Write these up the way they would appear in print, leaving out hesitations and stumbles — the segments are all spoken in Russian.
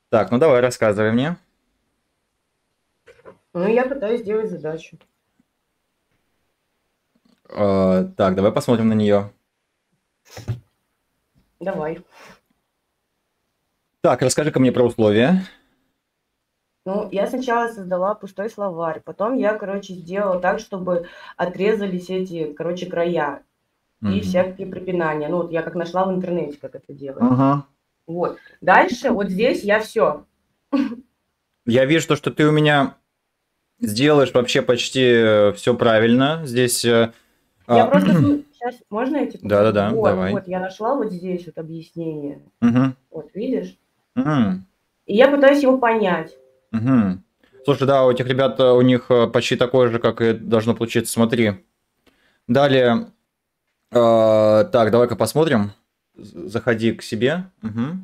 Так, ну давай, рассказывай мне. Ну, я пытаюсь сделать задачу. Так, давай посмотрим на нее. Давай. Так, расскажи-ка мне про условия. Ну, я сначала создала пустой словарь, потом я, короче, сделала так, чтобы отрезались эти, короче, края и Мгм. всякие препинания. Ну, вот я как нашла в интернете, как это делается. Ага. Вот. Дальше, вот здесь я все. Я вижу то, что ты у меня сделаешь вообще почти все правильно. Здесь... Я а, просто сейчас, можно я тебе покажу? Да-да-да, Вот, давай. вот, я нашла вот здесь вот объяснение. Мгм. Вот, видишь? Мгм. И я пытаюсь его понять. Мгм. Слушай, да, у этих ребят, у них почти такое же, как и должно получиться. Смотри. Далее, так, давай-ка посмотрим. Заходи к себе. Мгм.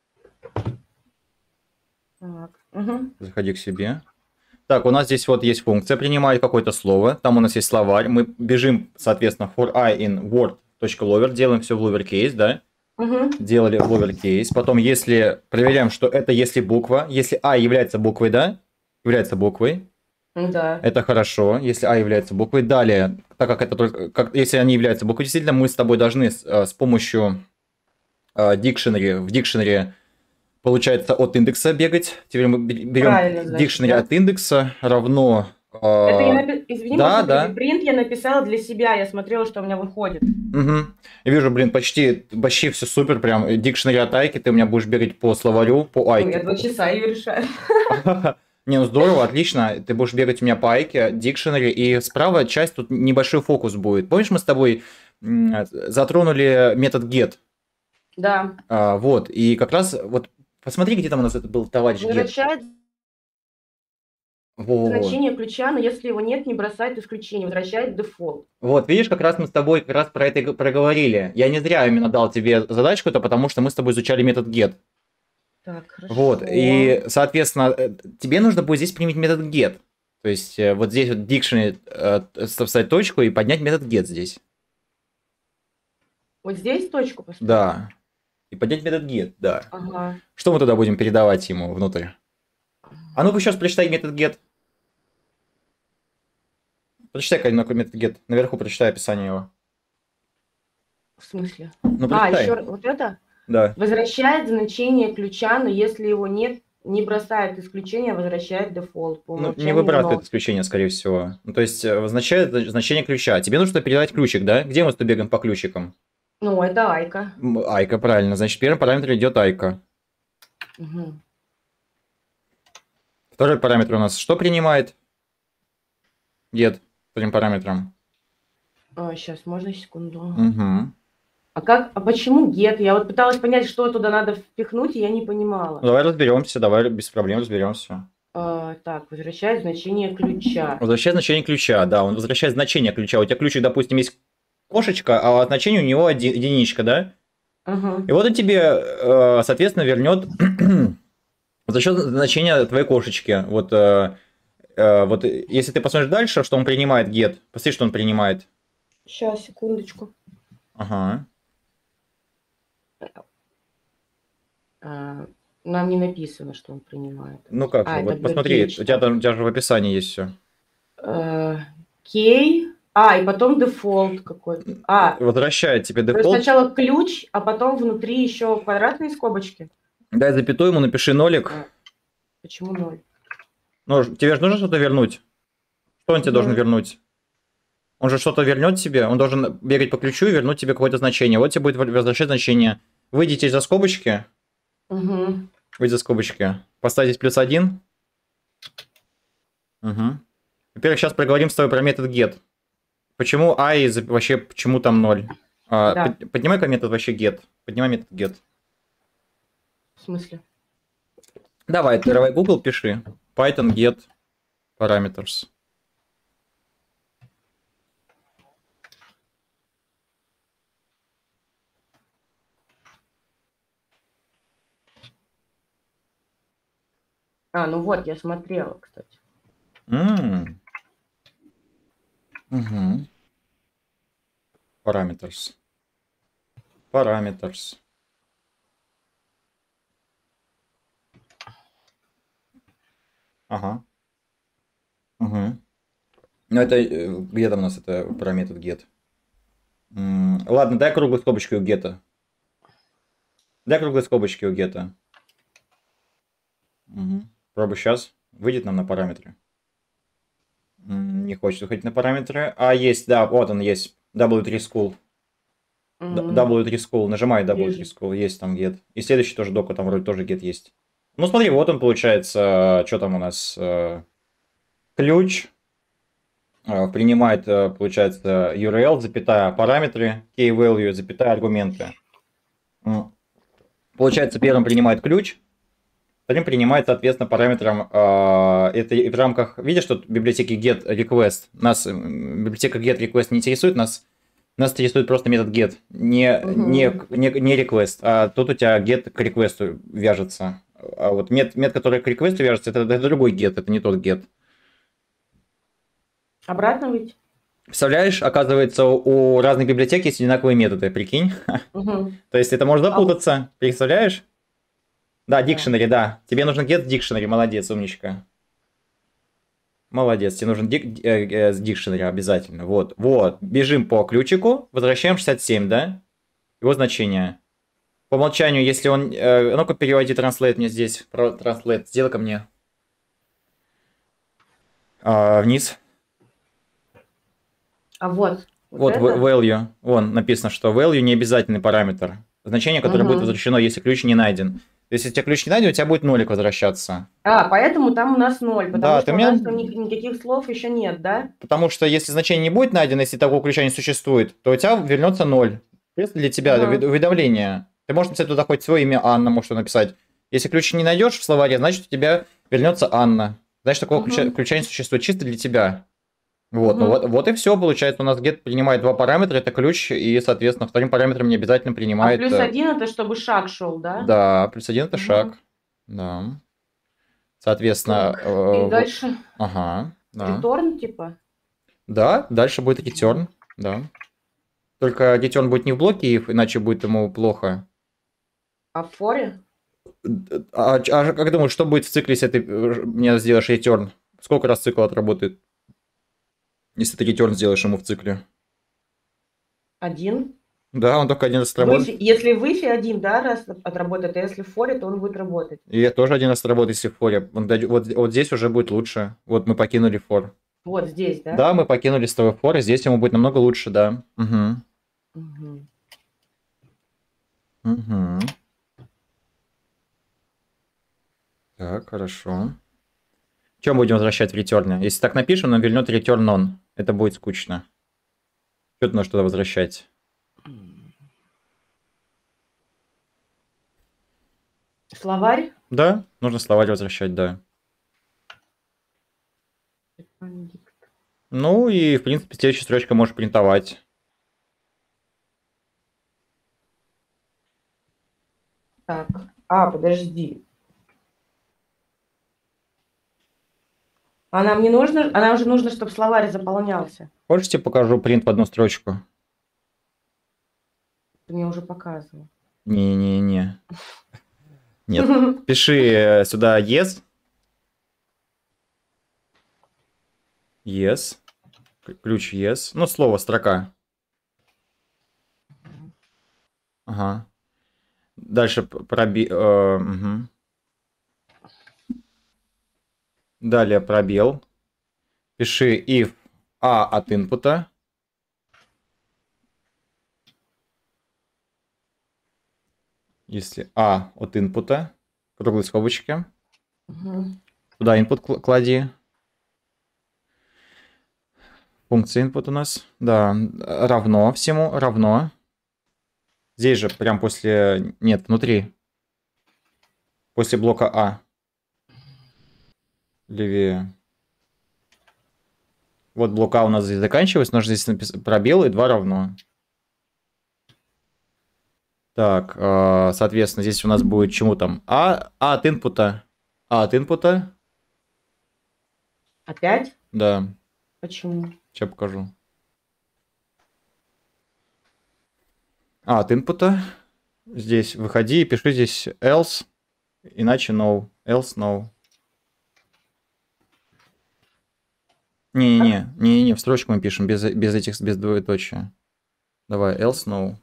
Так. Мгм. Заходи к себе. Так, у нас здесь вот есть функция, принимает какое-то слово. Там у нас есть словарь. Мы бежим, соответственно, for i in word.lower, делаем все в lowercase, да? Мгм. Делали в lowercase. Потом, если проверяем, что это если буква, если i является буквой, да? Является буквой. Да. Это хорошо, если А является буквой. Далее, так как это только, если они являются буквой, действительно, мы с тобой должны с помощью dictionary, в dictionary, получается, от индекса бегать. Теперь мы берем Правильно, значит, dictionary да? от индекса равно... Это я извини, да, можно перебить? да. Принт я написала для себя, я смотрела, что у меня выходит. Мгм. Я вижу, блин, почти все супер, прям dictionary от айки, ты у меня будешь бегать по словарю, по Ну, айке. я 2 часа ее решаю. Не, ну здорово, отлично. Ты будешь бегать у меня по айке, дикшенери, и справа часть тут небольшой фокус будет. Помнишь, мы с тобой затронули метод get? Да. Вот, и как раз вот посмотри, где там у нас это был товарищ get. Возвращает Вот. значение ключа, но если его нет, не бросает исключение, возвращает дефолт. Вот, видишь, как раз мы с тобой как раз про это и проговорили. Я не зря именно дал тебе задачку, это потому что мы с тобой изучали метод get. Так, Вот, хорошо. и, соответственно, тебе нужно будет здесь применить метод get. То есть вот здесь вот dictionary вставить точку и поднять метод get здесь. Вот здесь точку поставить? Да. И поднять метод get, да. Ага. Что мы тогда будем передавать ему внутрь? А ну-ка сейчас прочитай метод get. Прочитай-ка метод get. Наверху прочитай описание его. В смысле? Ну, А, прочитай. еще вот это? Да. Возвращает значение ключа, но если его нет, не бросает исключение, возвращает дефолт. По Ну, не умолчанию выбрасывает но. исключение, скорее всего. Ну, то есть, означает значение ключа. Тебе нужно передать ключик, да? Где мы с тобой бегаем по ключикам? Ну, это айка. Айка, правильно. Значит, первый параметр идет айка. Угу. Второй параметр у нас что принимает? Get вторым параметром. Сейчас, можно секунду. Угу. А почему get? Я вот пыталась понять, что туда надо впихнуть, и я не понимала. Давай разберемся, давай без проблем разберемся. Так, возвращает значение ключа. Возвращает значение ключа, да, он возвращает значение ключа. У тебя ключик, допустим, есть кошечка, а значение у него единичка, да? Ага. И вот он тебе, соответственно, вернет за счет значения твоей кошечки. Вот если ты посмотришь дальше, что он принимает get, посмотри, что он принимает. Сейчас, секундочку. Ага. А, Нам не написано, что он принимает. Ну как же, Это вот посмотри, blockage, так. у тебя же в описании есть все. Кей. И потом дефолт какой-то. Возвращает тебе То есть дефолт. сначала ключ, а потом внутри еще квадратные скобочки. Дай запятую ему, напиши нолик. Почему ноль? Ну, тебе же нужно что-то вернуть. Что он тебе должен Угу. вернуть? Он же что-то вернет тебе, он должен бегать по ключу и вернуть тебе какое-то значение. Вот тебе будет возвращать значение. Выйдите из-за скобочки, Угу. выйдите за скобочки, поставьте здесь +1. Угу. Во-первых, сейчас проговорим с тобой про метод get. Почему I вообще, почему там 0? Да, Поднимай-ка метод вообще get. Поднимай метод get. в смысле? Давай, открывай Google, пиши. Python get parameters. Ну вот, я смотрела, кстати. Угу. Parameters. Parameters. Ага. Угу. Ну, это где там у нас это про метод get? Ладно, дай круглые скобочки у гета. Дай круглые скобочки у гета. Угу. Пробуй сейчас. Выйдет нам на параметры. Не хочет выходить на параметры. А, есть, да, вот он есть. W3 school. W3 school. Нажимай W3 school. Есть там get. И следующий тоже дока, там вроде тоже get есть. Ну, смотри, вот он получается. Что там у нас? Ключ. Принимает, получается, URL, запятая, параметры, key-value, запятая, аргументы. Получается, первым принимает ключ, вторым принимает, соответственно, параметрам, это в рамках, видишь, что библиотеки get request, нас библиотека get request не интересует, нас интересует просто метод get, не request, а тут у тебя get к request вяжется. А вот метод, который к request вяжется, это другой get, это не тот get. Обратно выйти? Представляешь, оказывается, у разных библиотек есть одинаковые методы, прикинь. То есть это может запутаться, представляешь? Да, dictionary, да. Тебе нужен get dictionary, молодец, умничка. Молодец, тебе нужен dictionary обязательно. Вот, бежим по ключику, возвращаем 67, да? Его значение. По умолчанию, если он... ну-ка, переводи translate мне здесь. Translate, сделай ко мне. Вниз. А вот value. Вон написано, что value не обязательный параметр. Значение, которое будет возвращено, если ключ не найден. То есть, если у тебя ключ не найден, у тебя будет нолик возвращаться. Поэтому там у нас 0, потому что у нас там никаких слов еще нет, да? Потому что если значение не будет найдено, если такого ключа не существует, то у тебя вернется 0. Для тебя уведомление. Ты можешь написать туда хоть свое имя Анна, можешь написать. Если ключ не найдешь в словаре, значит, у тебя вернется Анна. Значит, такого ключа не существует, чисто для тебя. Вот и все, получается, у нас get принимает два параметра, это ключ, и, соответственно, вторым параметром не обязательно принимает... А +1 это чтобы шаг шел, да? Да, +1 это шаг, да. Соответственно... И дальше? Ага, да. Return, типа? Да, дальше будет return, да. Только return будет не в блоке if, иначе будет ему плохо. А в форе? А как думаешь, что будет в цикле, если ты мне сделаешь return? Сколько раз цикл отработает? Если ты return сделаешь ему в цикле. 1. Да, он только один раз отработает. Если в if 1, да, раз отработает, а если в форе, то он будет работать. И тоже один раз отработает, если в форе. Вот здесь уже будет лучше. Вот мы покинули фор. Вот здесь, да? Да, мы покинули с тобой фор, и здесь ему будет намного лучше, да. Так, хорошо. Чем будем возвращать в return? Если так напишем, нам вернет return on. Это будет скучно. Что ты нужно туда возвращать? Словарь? Да, нужно словарь возвращать, да. Ну и, в принципе, следующая строчка можешь принтовать. Так, подожди. А нам не нужно, а нам же нужно, чтобы словарь заполнялся. Хочешь, тебе покажу принт в одну строчку? Ты мне уже показывал. Не-не-не. Нет. Пиши сюда yes. Yes. Ключ yes. Ну, слово, строка. Ага. Дальше пробел. Далее пробел. Пиши if a от инпута. Если a от инпута. Круглые скобочки. Туда input клади. Функция input у нас. Да, равно всему, равно. Здесь же прям после... Нет, внутри. После блока А. Левее. Вот блок А у нас здесь заканчивается. Нужно здесь написать пробел и 2 равно. Так, соответственно, здесь у нас будет чему там? А от инпута. А от инпута. Опять? Да. Почему? Сейчас покажу. А от инпута. Здесь выходи и пиши здесь else. Иначе no. Else no. Не-не-не, в строчку мы пишем, без этих, без двоеточия. Давай, else no.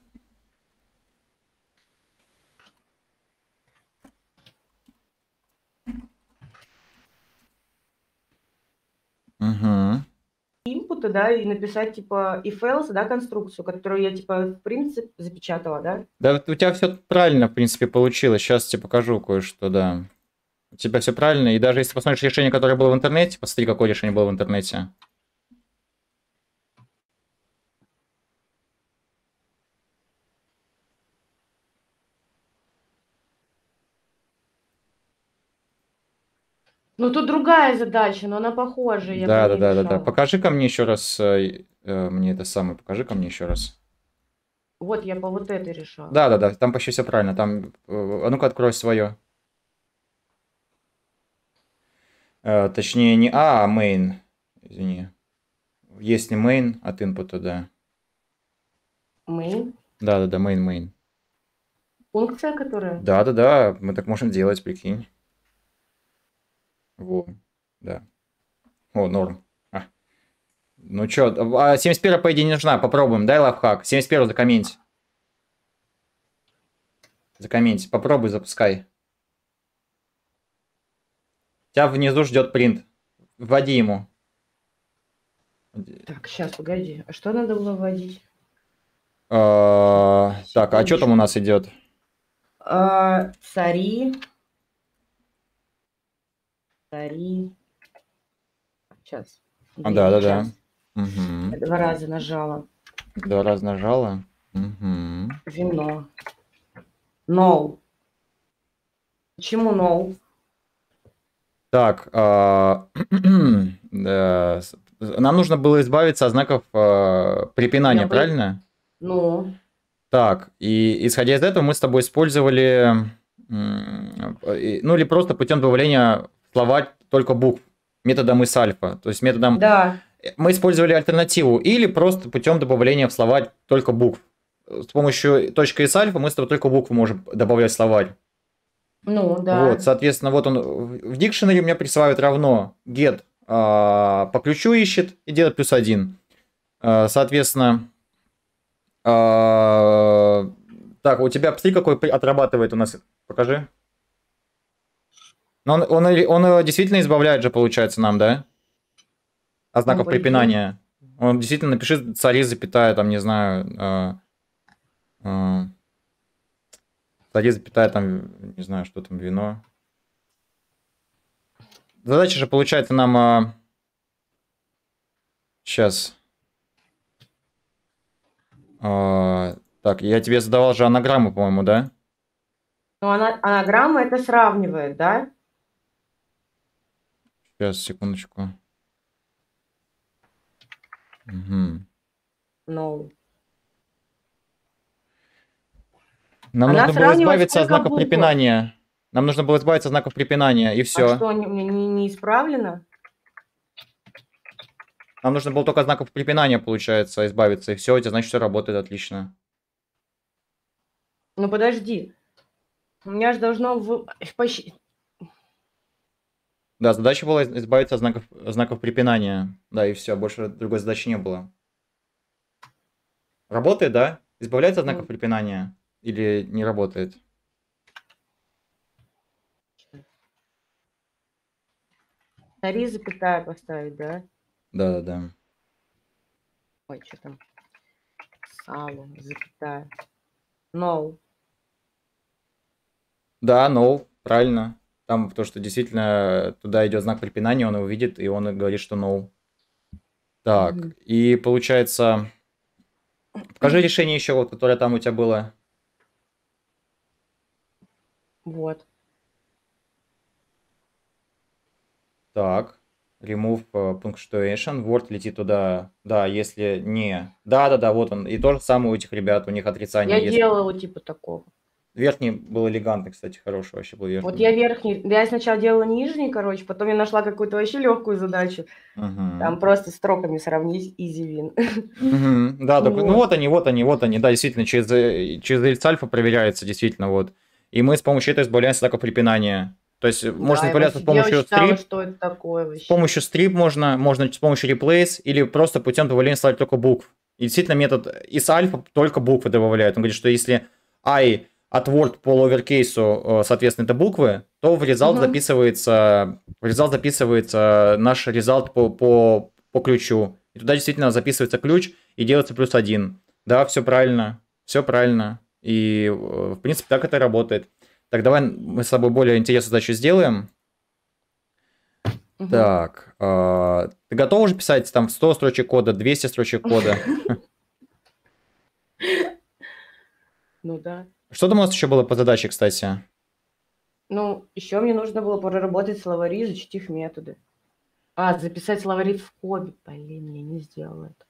Угу. Инпута, да, и написать, типа, if else, да, конструкцию, которую я, типа, в принцип запечатала, да? Да, у тебя все правильно, в принципе, получилось. Сейчас тебе покажу кое-что, да. У тебя все правильно. И даже если посмотришь решение, которое было в интернете, посмотри, какое решение было в интернете. Ну, тут другая задача, но она похожая, я по Да, да, ней да, да, да. решала. Покажи ко мне еще раз. Мне это самое. Покажи ко мне еще раз. Вот, я по вот этой решала. Да, да, да. Там почти все правильно. Там. А ну-ка, открой свое. Точнее, не А, а main. Извини. Есть не main от инпута, да. Main. Да, да, да, main. Функция, которая? Да, да, да. Мы так можем делать, прикинь. Во. Да. О, норм. Ну чё, 71 по идее не нужна. Попробуем. Дай лайфхак. 71 закомменть. Закомменть. Попробуй, запускай. Тебя внизу ждет принт. Вводи ему. Так, сейчас, погоди. А что надо было вводить? Так, а что там у нас идет? Цари. Сейчас. Да, да, да. Угу. 2 раза нажала. 2 раза нажала. Угу. Вино. No. Почему no? Так, нам нужно было избавиться от знаков препинания, правильно? Ну. Так, и исходя из этого мы с тобой использовали, ну или просто путем добавления в словарь только букв, методом is альфа. То есть методом... Да. Мы использовали альтернативу, или просто путем добавления в словарь только букв. С помощью точки is альфа мы с тобой только буквы можем добавлять в словарь. Ну, да. Вот, соответственно, вот он в дикшенере у меня присваивает равно get по ключу ищет и делает +1. Соответственно, так, у тебя посмотри, какой отрабатывает у нас. Покажи. Но он действительно избавляет же, получается, нам, да? От знаков препинания. Он действительно напиши цари, запятая, там, не знаю... цари, запятая, там, не знаю, что там, вино. Задача же, получается, нам... Сейчас. Так, я тебе задавал же анаграмму, по-моему, да? Ну, анаграмма это сравнивает, да? Сейчас, секундочку. Угу. No. Нам Она нужно было избавиться от сколько знаков букв? препинания. Нам нужно было избавиться от знаков препинания, и А все. что, не исправлено? Нам нужно было только от знаков препинания, получается, избавиться, и все, это значит, все работает отлично. Ну, подожди. У меня же должно... Да, задача была избавиться от знаков препинания. Да, и все, больше другой задачи не было. Работает, да? Избавляется от знаков препинания? Или не работает? Цари, запятая поставить, да? Да, да, да. Ой, что там? Сало, запятая. No. Да, no, правильно. Там то, что действительно туда идет знак препинания, он его видит, и он говорит, что no. Так, и получается... Покажи решение еще, вот, которое там у тебя было. Вот. Так, remove punctuation, word летит туда, да, если не... Да, вот он, и то же самое у этих ребят, у них отрицание Я есть. делала типа такого. Верхний был элегантный, кстати, хороший вообще был верхний. Вот я верхний, я сначала делала нижний, короче, потом я нашла какую-то вообще легкую задачу. Там просто строками сравнить easy win. Да, только, ну вот они, да, действительно, через альфа проверяется, действительно, вот. И мы с помощью этого избавляемся от знаков препинания. То есть можно Да, я вот исправляться с сидела, помощью читала, strip, что это такое с вообще. помощью strip можно с помощью replace или просто путем добавления слайд только букв. И действительно метод из альфа только буквы добавляет. Он говорит, что если I от word по ловеркейсу, соответственно, это буквы, то Мгм. в result записывается наш result по ключу. И туда действительно записывается ключ и делается +1. Да, все правильно. Все правильно. И, в принципе, так это и работает. Так, давай мы с тобой более интересную задачу сделаем. Мгм. Так, ты готов уже писать там 100 строчек кода, 200 строчек кода? Ну да. Что там у нас еще было по задаче, кстати? Ну, еще мне нужно было проработать словари, изучить их методы. А, записать словари в Коби. Блин, я не сделала это.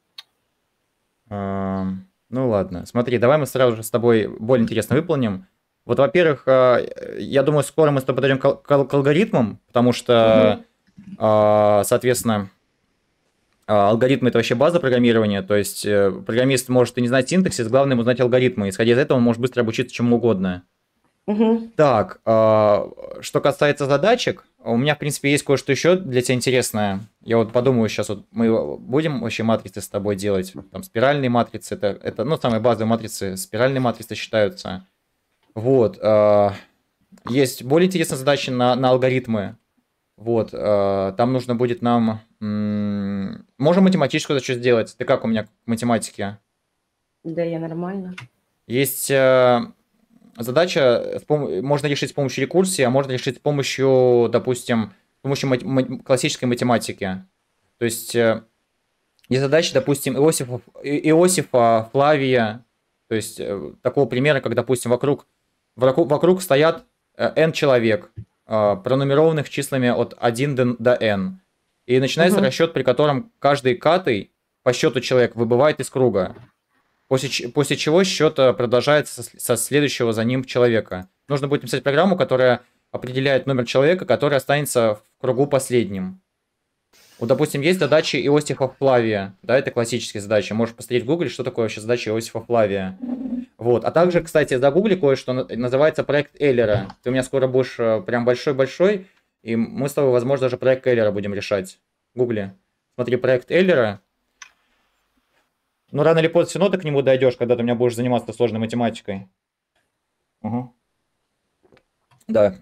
Ну ладно, смотри, давай мы сразу же с тобой более интересно выполним. Вот, во-первых, я думаю, скоро мы с тобой подойдем к алгоритмам, потому что, Мгм. соответственно, алгоритмы это вообще база программирования, то есть программист может и не знать синтаксис, главное ему знать алгоритмы. Исходя из этого он может быстро обучиться чему угодно. Мгм. Так, что касается задачек, у меня, в принципе, есть кое-что еще для тебя интересное. Я вот подумаю, сейчас вот мы будем вообще матрицы с тобой делать. Там спиральные матрицы, это ну, самые базовые матрицы, спиральные матрицы считаются. Вот. Есть более интересные задачи на алгоритмы. Вот. Там нужно будет нам... можем математическую задачу сделать. Ты как у меня к математике? Да, я нормально. Есть задача можно решить с помощью рекурсии, а можно решить с помощью, допустим, с помощью классической математики. То есть есть задача, допустим, Иосифа Флавия, то есть такого примера, как, допустим, вокруг стоят n человек, пронумерованных числами от 1 до n. И начинается Мгм. расчет, при котором каждый катый по счету человек выбывает из круга. После чего счет продолжается со следующего за ним человека. Нужно будет написать программу, которая определяет номер человека, который останется в кругу последним. Вот, допустим, есть задачи Иосифа Флавия. Да, это классические задачи. Можешь посмотреть в Гугле, что такое вообще задача Иосифа Флавия. Вот. А также, кстати, загугли кое-что, называется проект Эйлера. Ты у меня скоро будешь прям большой-большой, и мы с тобой, возможно, даже проект Эйлера будем решать. Гугли. Смотри, проект Эйлера. Ну, рано или поздно все равно ты к нему дойдешь, когда ты у меня будешь заниматься сложной математикой. Угу. Да.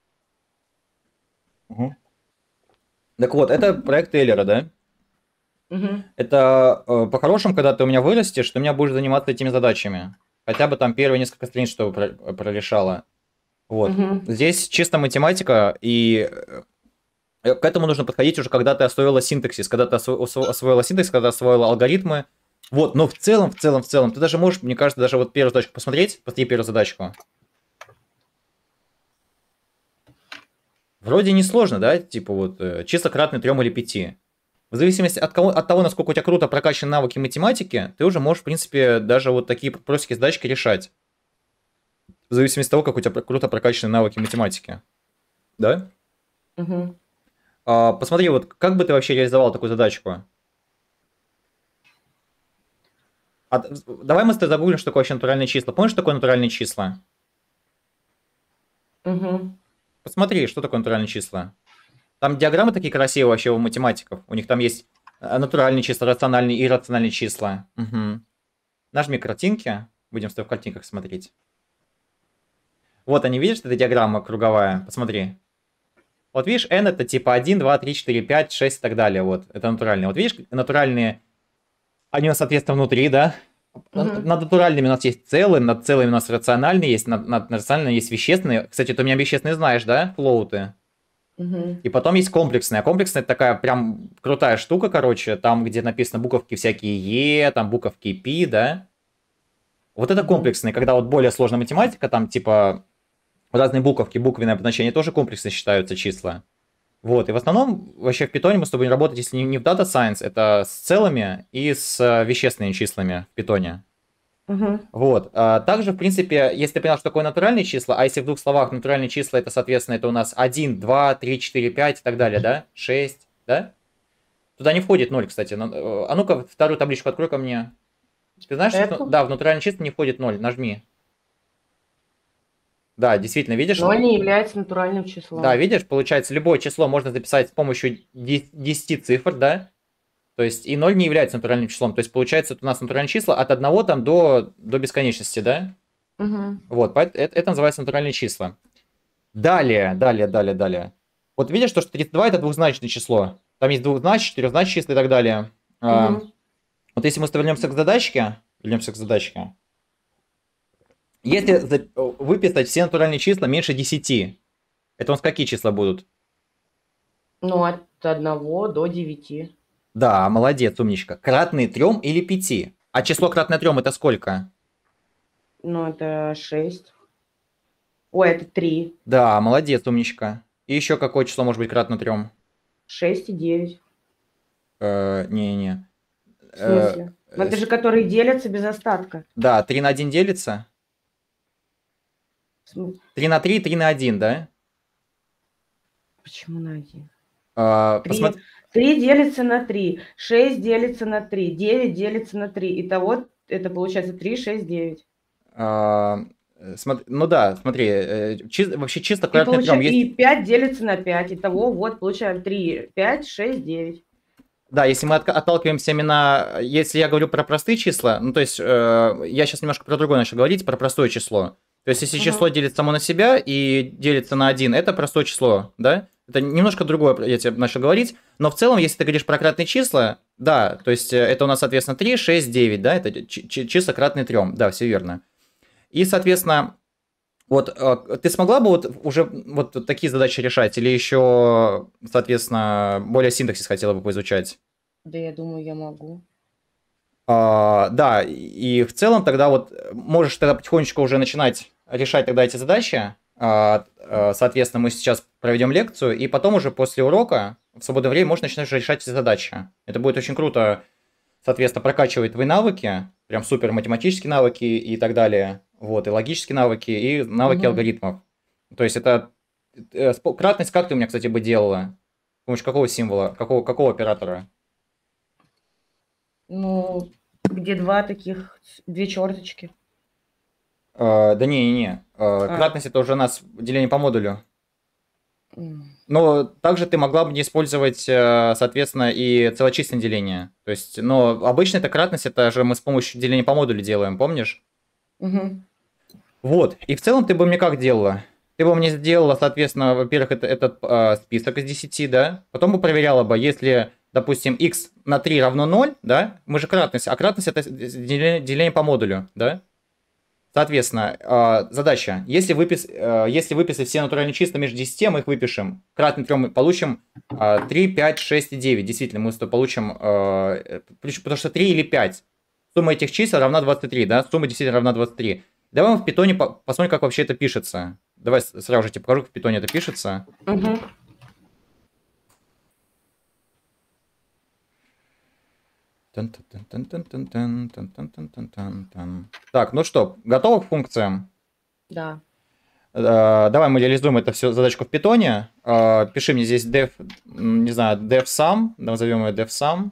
Угу. Так вот, это проект Тейлера, да? Мгм. Это по-хорошему, когда ты у меня вырастешь, ты у меня будешь заниматься этими задачами. Хотя бы там первые несколько страниц, чтобы прорешала. Вот. Мгм. Здесь чисто математика, и к этому нужно подходить уже, когда ты освоила синтаксис, когда ты освоила синтаксис, когда освоила алгоритмы. Вот, но в целом, ты даже можешь, мне кажется, даже вот первую задачку посмотреть, посмотри первую задачку. Вроде не сложно, да? Типа вот числа кратные 3 или 5. В зависимости от того, насколько у тебя круто прокачаны навыки математики, ты уже можешь, в принципе, даже вот такие простенькие задачки решать. В зависимости от того, как у тебя круто прокачаны навыки математики. Да? Мгм. Посмотри, вот как бы ты вообще реализовал такую задачку? Давай мы с тобой загуглим, что такое вообще натуральные числа. Помнишь, что такое натуральные числа? Мгм. Посмотри, что такое натуральные числа. Там диаграммы такие красивые вообще у математиков. У них там есть натуральные числа, рациональные и иррациональные числа. Мгм. Нажми картинки. Будем с тобой в картинках смотреть. Вот они, видишь, эта диаграмма круговая? Посмотри. Вот видишь, n это типа 1, 2, 3, 4, 5, 6 и так далее. Вот, это натуральные. Вот видишь, натуральные, они у нас, соответственно, внутри, да? Над Мгм. натуральными у нас есть целые, над целыми у нас рациональные есть, над рациональными есть вещественные. Кстати, ты у меня вещественные знаешь, да? Флоуты. Мгм. И потом есть комплексная. Комплексная это такая прям крутая штука, короче, там, где написано буковки всякие Е, там буковки Пи, да? Вот это Мгм. комплексные, когда вот более сложная математика, там типа разные буковки, буквенное обозначение тоже комплексно считаются числа. Вот, и в основном вообще в питоне мы с тобой работать, если не в Data Science, это с целыми и с вещественными числами в питоне. Мгм. Вот. Также, в принципе, если ты понял, что такое натуральные числа, а если в двух словах натуральные числа, это, соответственно, это у нас 1, 2, 3, 4, 5 и так далее, да? 6, да? Туда не входит ноль, кстати. А ну-ка, вторую табличку открой ко мне. Ты знаешь, что, Эту? да, в натуральные числа не входит ноль. Нажми. Да, действительно, видишь? 0 не является натуральным Да, числом. видишь, получается, любое число можно записать с помощью 10 цифр, да? То есть и 0 не является натуральным числом. То есть получается, у нас натуральные числа от 1 там до бесконечности, да? Угу. Вот, это называется натуральные числа. Далее. Вот видишь, что 32 это двухзначное число. Там есть двухзначные, четырехзначные числа и так далее. Угу. Вот если мы вернемся к задачке. Если выписать все натуральные числа меньше 10, это у нас какие числа будут? Ну, от 1 до 9. Да, молодец, умничка. Кратные 3 или 5. А число кратное 3 это сколько? Ну, это 6. Ой, это 3. Да, молодец, умничка. И еще какое число может быть кратно 3? 6 и 9. Не-не. В смысле? Ну, это же которые делятся без остатка. Да, 3 на 1 делится. 3 на 3, 3 на 1, да? Почему на 1? Посмотри. 3 делится на 3, 6 делится на 3, 9 делится на 3. Итого это получается 3, 6, 9. Ну да, смотри, вообще чисто И, кратное 3 есть. и 5 делится на 5. Итого вот получаем 3, 5, 6, 9. Да, если мы отталкиваемся именно, если я говорю про простые числа, ну то есть я сейчас немножко про другое начал говорить, про простое число. То есть если число делится само на себя и делится на 1, это простое число, да? Это немножко другое, я тебе начал говорить, но в целом, если ты говоришь про кратные числа, да, то есть это у нас, соответственно, 3, 6, 9, да, это числа кратные 3, да, все верно. И, соответственно, вот ты смогла бы вот уже вот такие задачи решать или еще, соответственно, более синтаксис хотела бы поизучать? Да, я думаю, я могу. Да, и в целом тогда вот можешь тогда потихонечку уже начинать решать тогда эти задачи. Соответственно, мы сейчас проведем лекцию, и потом уже после урока в свободное время можешь начинать уже решать эти задачи. Это будет очень круто, соответственно, прокачивать твои навыки, прям супер математические навыки и так далее, вот, и логические навыки, и навыки алгоритмов. То есть это кратность как ты у меня, кстати, бы делала? С помощью какого символа, какого оператора? Ну, где две черточки. Да не. Кратность это уже у нас деление по модулю. Но также ты могла бы не использовать, соответственно, и целочисленное деление. То есть, но обычно это кратность, это же мы с помощью деления по модулю делаем, помнишь? Угу. Вот. И в целом ты бы мне как делала? Ты бы мне сделала, соответственно, во-первых, этот список из 10, да? Потом бы проверяла бы, если, допустим, x на 3 равно 0, да? Мы же кратность, а кратность это деление по модулю, да? Соответственно, задача. Если выписать все натуральные числа между 10, мы их выпишем. Кратно 3 мы получим 3, 5, 6 и 9. Действительно, мы получим, потому что 3 или 5. Сумма этих чисел равна 23, да? Сумма действительно равна 23. Давай мы в питоне посмотрим, как вообще это пишется. Давай сразу же тебе покажу, как в питоне это пишется. Угу. Так, ну что, готовы к функциям? Да. Давай мы реализуем эту всю задачку в питоне. Пиши мне здесь def, не знаю, defsum, назовем ее defsum.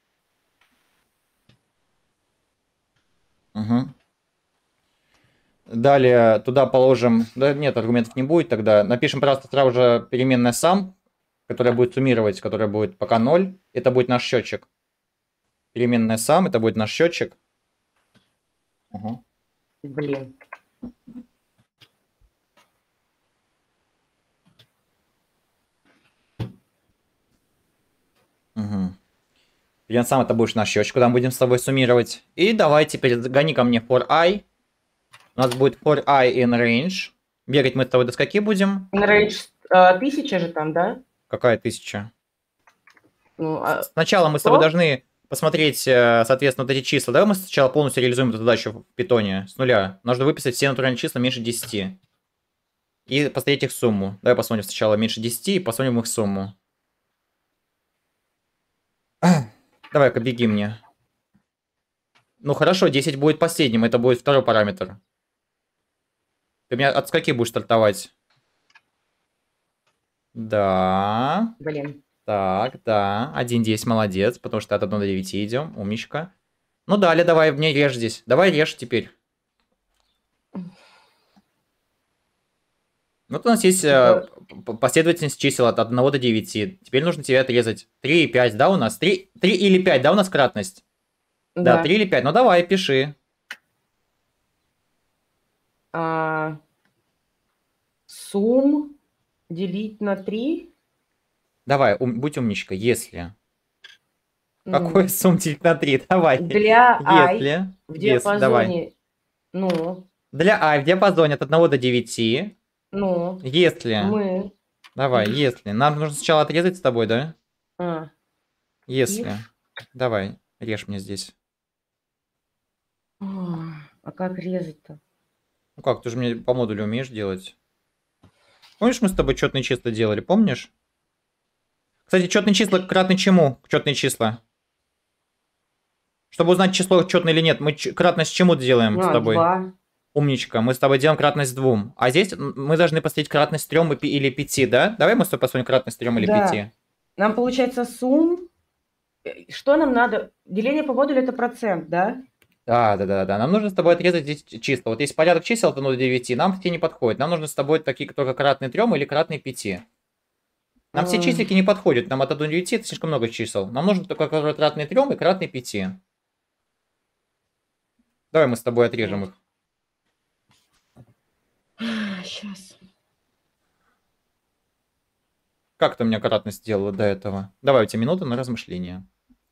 Угу. Далее туда положим, да нет, аргументов не будет тогда. Напишем просто сразу же переменная sum, которая будет суммировать, которая будет пока 0. Это будет наш счетчик. Переменная sum, это будет наш счетчик. Угу. Блин. Угу. Переменная sum это будет наш счетчик, куда мы будем с тобой суммировать. И давай теперь гони ко мне for I. У нас будет for I in range. Бегать мы с тобой до скольки будем? Range 1000 же там, да? Какая 1000? Ну, Сначала мы с тобой должны посмотреть, соответственно, вот эти числа. Давай мы сначала полностью реализуем эту задачу в питоне с нуля. Нужно выписать все натуральные числа меньше 10. И посмотреть их сумму. Давай посмотрим сначала меньше 10 и посмотрим их сумму. Давай-ка беги мне. Ну хорошо, 10 будет последним, это будет второй параметр. Ты меня от скольки будешь стартовать? Да. Блин. Так, да. 1-10, молодец, потому что от 1 до 9 идем. Умничка. Ну далее давай, мне режь здесь. Давай режь теперь. Вот у нас есть Типа, последовательность чисел от 1 до 9. Теперь нужно тебе отрезать 3 и 5, да, у нас? 3 или 5, да, у нас кратность? Да, 3 да. или 5. Ну давай, пиши. А, сум делить на 3. Давай, будь умничка, если. Какой Ну, сумм делить на 3? Давай. для i Если. в Если, давай. диапазоне, ну, Для в диапазоне от 1 до 9. ну, Если. мы, Давай, if, если. Нам нужно сначала отрезать с тобой, да? а, Если. if, Давай, режь мне здесь. а как резать-то? Ну как, ты же мне по модулю умеешь делать? Помнишь, мы с тобой четные числа делали, помнишь? Кстати, четные числа кратны чему? Четные числа. Чтобы узнать число четное или нет, мы кратность чему делаем с тобой? 2. Умничка, мы с тобой делаем кратность 2. А здесь мы должны поставить кратность 3 или 5, да? Давай мы с тобой посмотрим кратность 3 или Да. 5. Нам получается сум. Что нам надо? Деление по модулю это процент, да? Да. Нам нужно с тобой отрезать здесь числа. Вот есть порядок чисел от 1 до 9, нам все не подходит. Нам нужно с тобой такие, только кратные 3 или кратные 5. Нам все А, числики не подходят. Нам от 1 до 9 это слишком много чисел. Нам нужно только кратные 3 и кратные 5. Давай мы с тобой отрежем их. Сейчас. Как ты у меня кратность сделала до этого? Давай, у тебя минута на размышление.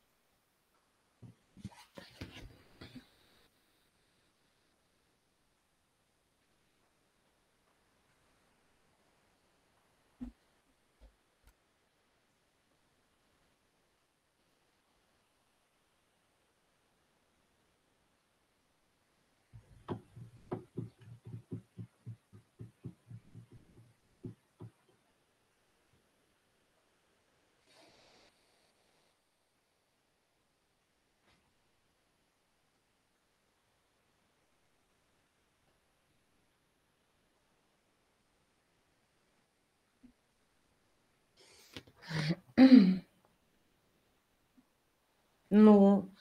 Ну,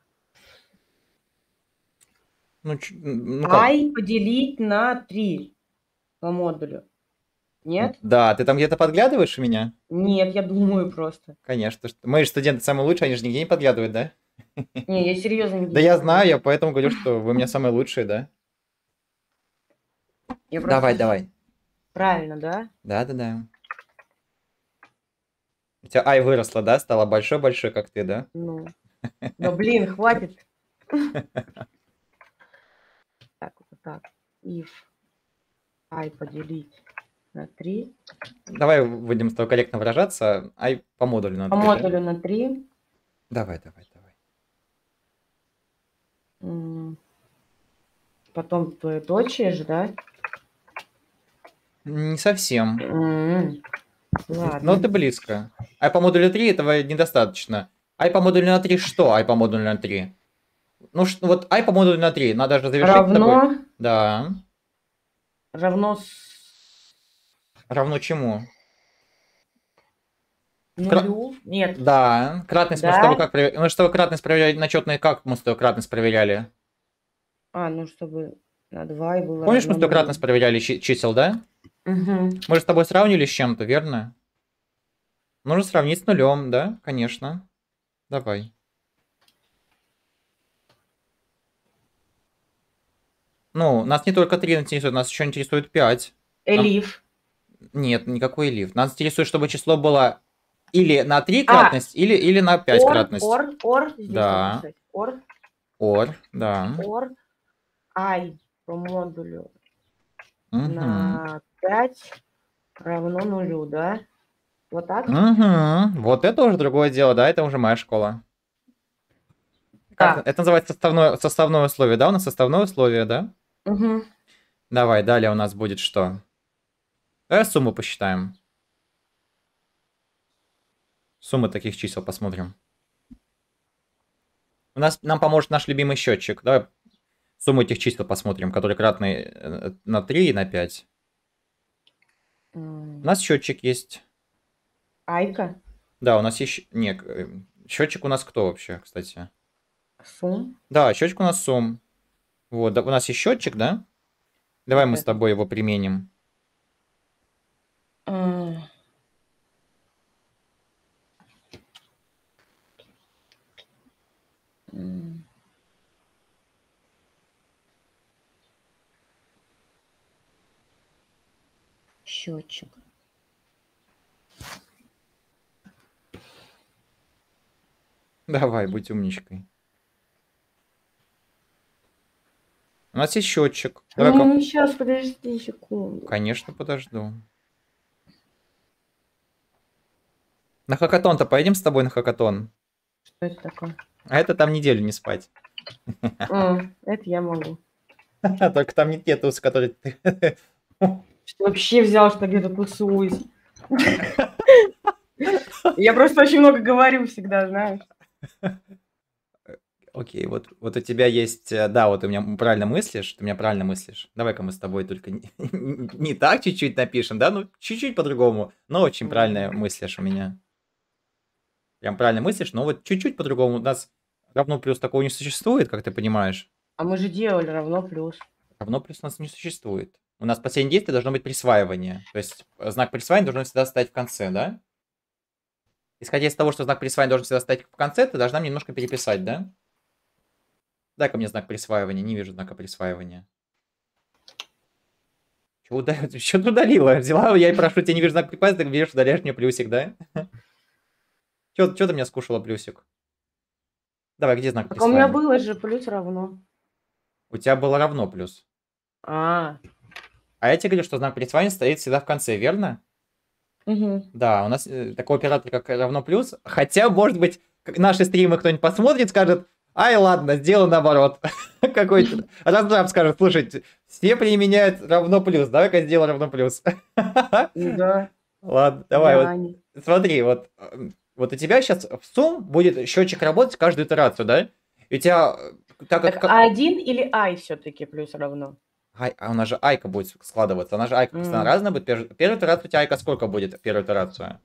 Ну как? i поделить на 3 по модулю. Нет? Да, ты там где-то подглядываешь у меня? Нет, я думаю просто. Конечно. Мы же студенты самые лучшие, они же нигде не подглядывают, да? Не, я серьезно не Да я думаю. знаю, я поэтому говорю, что вы у меня самые лучшие, да? Я просто... Давай. Правильно, да? Да. У тебя ай выросла, да? Стала большой-большой, как ты, да? Ну, да блин, хватит. Так, вот так. If i поделить на 3. Давай будем с тобой корректно выражаться. Ай по модулю на По 3, да? модулю на 3. Давай. Потом двоеточие же, да? Не совсем. Ладно. Но ты близко. Ай по модулю 3 этого недостаточно. Ай по модулю на 3 что? Ай по модулю на 3? Ну, вот ай по модулю на 3. Надо же завершить с тобой. Равно Да. равно Равно чему? нулю. Нет. Да. Кратность мы с Да? тобой как проверяли? Мы с тобой кратность проверяли на четные, как мы с тобой кратность проверяли? Ну чтобы на 2 и было Помнишь, мы равно с тобой нулю. кратность проверяли чисел, да? Угу. Мы же с тобой сравнили с чем-то, верно? Нужно сравнить с нулем, да? Конечно. Давай. Ну, нас не только 3 интересует, нас еще интересует 5. Элиф. Нет, никакой лифт. Нас интересует, чтобы число было или на 3 кратность, или на 5 кратность. Ор. Здесь Да. написать. Ор. Да. Ор. I по модулю Угу. на 5 равно нулю, да? Вот так? Угу. Вот это уже другое дело, да, это уже моя школа. Как, Да. это называется составное условие, да? У нас составное условие, да? Угу. Давай, далее у нас будет что? Давай сумму посчитаем. Суммы таких чисел посмотрим. Нам поможет наш любимый счетчик. Давай сумму этих чисел посмотрим, которые кратны на 3 и на 5. У нас счетчик есть. Айка. Да, у нас есть... Нет, счетчик у нас кто вообще, кстати? Сум. Да, счетчик у нас сум. Вот, да, у нас есть счетчик, да? Давай мы с тобой его применим. М, м, Счетчик. Давай, будь умничкой. У нас есть счетчик. Не, Давай-ка. ну сейчас, подожди секунду. Конечно, подожду. На хакатон-то поедем с тобой на хакатон? Что это такое? А это там неделю не спать. Это я могу. Только там нет те тусы, которые ты... Что вообще взял, что где-то тусуюсь? Я просто очень много говорю всегда, знаешь. Окей, вот у тебя есть... Да, вот ты меня правильно мыслишь, ты меня правильно мыслишь. Давай-ка мы с тобой только не так чуть-чуть напишем, да? Ну, чуть-чуть по-другому, но очень правильно мыслишь у меня. Прям правильно мыслишь, но вот чуть-чуть по-другому. У нас равно плюс такого не существует, как ты понимаешь. А мы же делали равно плюс. Равно плюс у нас не существует. У нас последнее действие должно быть присваивание. То есть знак присваивания должен всегда стоять в конце, да? Исходя из того, что знак присваивания должен всегда стоять в конце, ты должна мне немножко переписать, да? Дай-ка мне знак присваивания. Не вижу знака присваивания. Что ты удалила? Взяла, я и прошу тебя, не вижу знак присваивания, ты видишь, удаляешь мне плюсик, да? Что ты меня скушала плюсик? Давай, где знак Так у меня присваивания? было же плюс равно. У тебя было равно плюс. А, А я тебе говорю, что знак присваивания стоит всегда в конце, верно? угу. Да, у нас такой оператор, как равно плюс. Хотя, может быть, наши стримы кто-нибудь посмотрит, скажет, ай, ладно, сделай наоборот. Какой-то раздраб скажет, слушай, все применяют равно плюс, давай-ка сделай равно плюс. Да, Ладно, давай, вот глянь. смотри, вот у тебя сейчас в сумм будет счетчик работать каждую итерацию, да? И у тебя, так Так как... А1 или Ай все-таки плюс равно? А у нас же айка будет складываться, она же айка постоянно М, разная будет. Первую итерацию у тебя айка сколько будет, первую итерацию?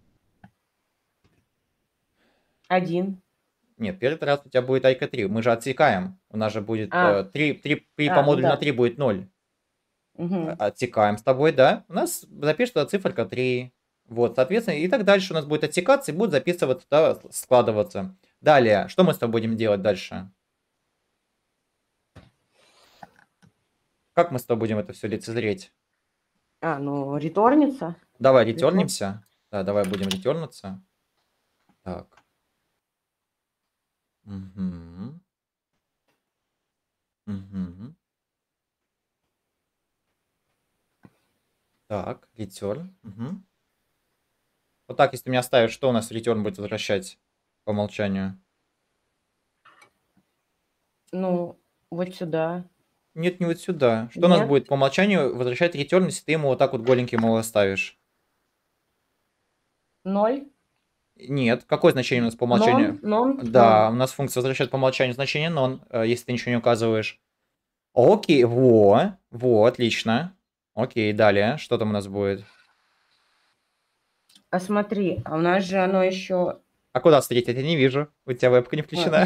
1. Нет, первый раз у тебя будет айка 3. Мы же отсекаем. У нас же будет А, 3 по ну модулю на да. 3 будет 0. Угу. Отсекаем с тобой, да? У нас запишется циферка 3. Вот, соответственно, и так дальше у нас будет отсекаться и будет записываться, да, складываться. Далее, что мы с тобой будем делать дальше? Как мы с тобой будем это все лицезреть? Ну, реторнится. Давай Ретор. ретернимся. Да, давай будем ретернуться. Так. Угу. Угу. Так, return. Угу. Вот так, если ты меня оставишь, что у нас return будет возвращать по умолчанию? Ну, вот сюда. Нет, не вот сюда. Что у нас Нет? будет по умолчанию возвращать return, если ты ему вот так вот голеньким его оставишь? 0? Нет. Какое значение у нас по Нон, умолчанию? нон, нон. Да, у нас функция возвращает по умолчанию значение non, если ты ничего не указываешь. Окей, отлично. Окей, далее, что там у нас будет? А смотри, а у нас же оно еще... А куда встретить? Я не вижу. У тебя вебка не включена.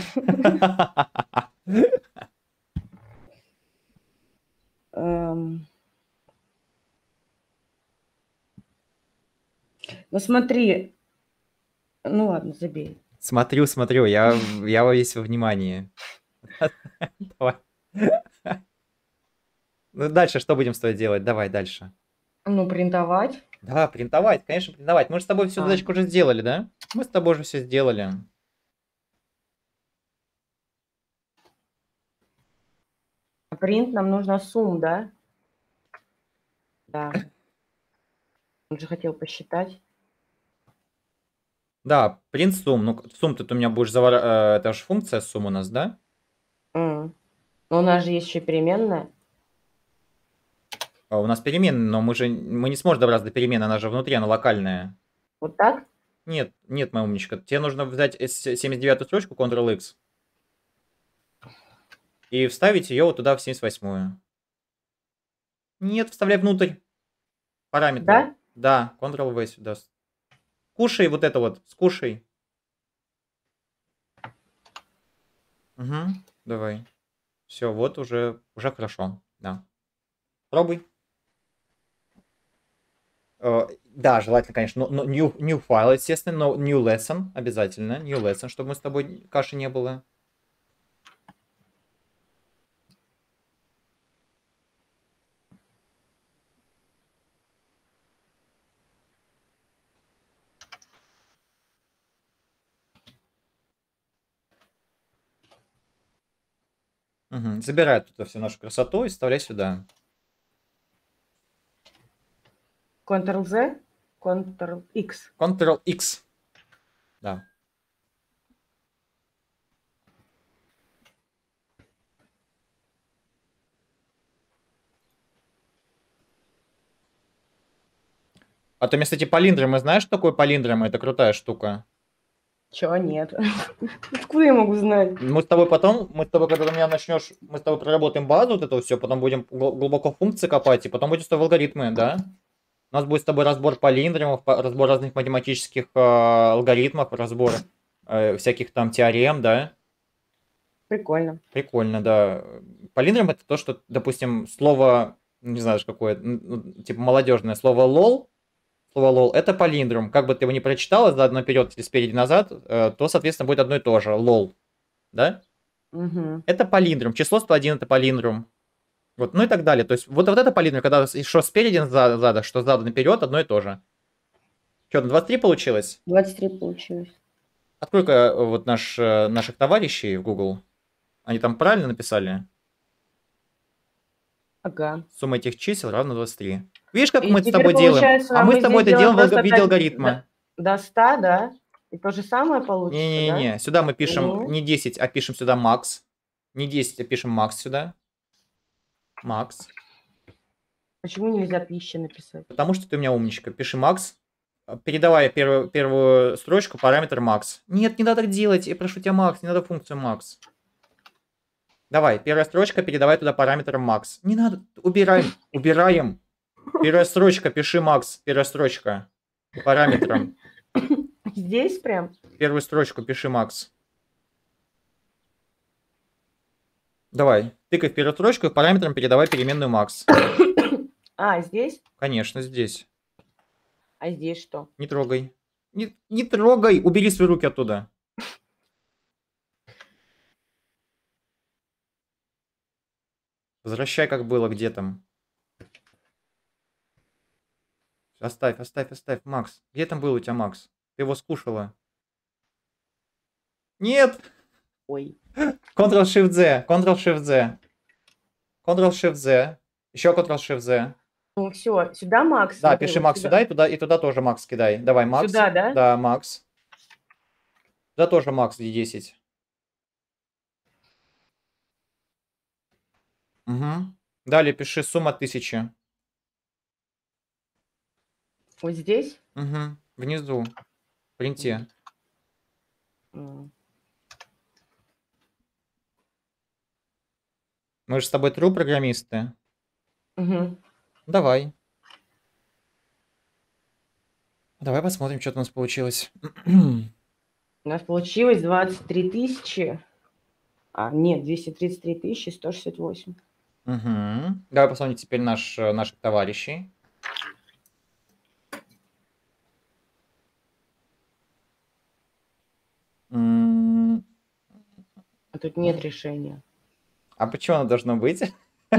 Ну смотри, ну ладно, забей. Смотрю, я весь во внимании. Давай. Ну, дальше что будем с тобой делать? Давай дальше. Ну, принтовать. Да, принтовать, конечно, принтовать. Мы же с тобой всю А, задачку уже сделали, да? Мы с тобой уже все сделали. Принт нам нужно сумм, да? Да. Он же хотел посчитать. Да, print сумм. Ну, сумм ты у меня будешь это же функция сумм у нас, да? Но у нас же есть еще переменная. А у нас переменная, но мы не сможем добраться до перемены, она же внутри, она локальная. Вот так? Нет, моя умничка. Тебе нужно взять 79-ю строчку, Ctrl-X, и вставить ее вот туда в 78-ю. Нет, вставляй внутрь параметры. Да? Да, Ctrl-V сюда. Скушай вот это вот, скушай. Угу, давай. Все, вот уже хорошо, да. Пробуй. Да, желательно, конечно, но new file, естественно, но new lesson обязательно. New lesson, чтобы мы с тобой каши не было. Угу. Забирай тут всю нашу красоту и вставляй сюда. Ctrl-Z, Ctrl-X. Ctrl-X. Да. А то вместо эти палиндромы, знаешь, что такое палиндромы? Это крутая штука. Чего нет? Откуда я могу знать? Мы с тобой, когда у меня начнешь, мы с тобой проработаем базу, вот это все, потом будем глубоко функции копать, и потом будем с тобой алгоритмы, да? У нас будет с тобой разбор палиндромов, разбор разных математических алгоритмов, разбор всяких там теорем, да? Прикольно. Прикольно, да. Палиндром это то, что, допустим, слово, не знаю какое, типа молодежное слово лол. Слово лол это палиндром. Как бы ты его не прочитал задом наперед или спереди назад, то, соответственно, будет одно и то же. Лол. Да? Угу. Это палиндром. Число 101 это палиндром. Вот, ну и так далее. То есть вот это палиндром, когда что спереди назад, что задом наперед, одно и то же. Что, на 23 получилось? 23 получилось. Открой-ка вот наших товарищей в Google. Они там правильно написали? Ага. Сумма этих чисел равна 23. Видишь, как И мы с теперь тобой делаем? получается, А мы мы с тобой здесь это делаем делаем в виде просто алгоритма. до 100, да? И то же самое получится, да? Не-не-не, сюда мы пишем Мгм. не 10, а пишем сюда max. Не 10, а пишем max сюда. Max. Почему нельзя 1000 написать? Потому что ты у меня умничка. Пиши max. Передавай первую строчку, параметр max. Нет, не надо так делать. Я прошу тебя max, не надо функцию max. Давай, первая строчка, передавай туда параметр max. Не надо, убираем, убираем. Первая строчка, пиши max, первая строчка. Параметром. Здесь прям? Первую строчку пиши max. Давай, тыкай в первую строчку и параметром передавай переменную max. А, здесь? Конечно, здесь. А здесь что? Не трогай. Не трогай, убери свои руки оттуда. Возвращай, как было, где там. Оставь, Макс. Где там был у тебя Макс? Ты его скушала. Нет! Ой. Ctrl-Shift-Z, Ctrl-Shift-Z. Ctrl-Shift-Z. Еще Ctrl-Shift-Z. Ну все, сюда Макс. Да, смотри, пиши вот Макс сюда, и туда тоже Макс кидай. Давай, Макс. Сюда, да? Да, Макс. Туда тоже Макс 10. Угу. Далее пиши сумма 1000. Вот здесь? Угу. Внизу. В принте. М. Мы же с тобой true программисты. Мгм. Давай. Давай посмотрим, что у нас получилось. У нас получилось 23 тысячи. А, нет, 233 тысячи 168. Угу. Давай посмотрим теперь наших товарищей. А тут нет решения. А почему оно должно быть?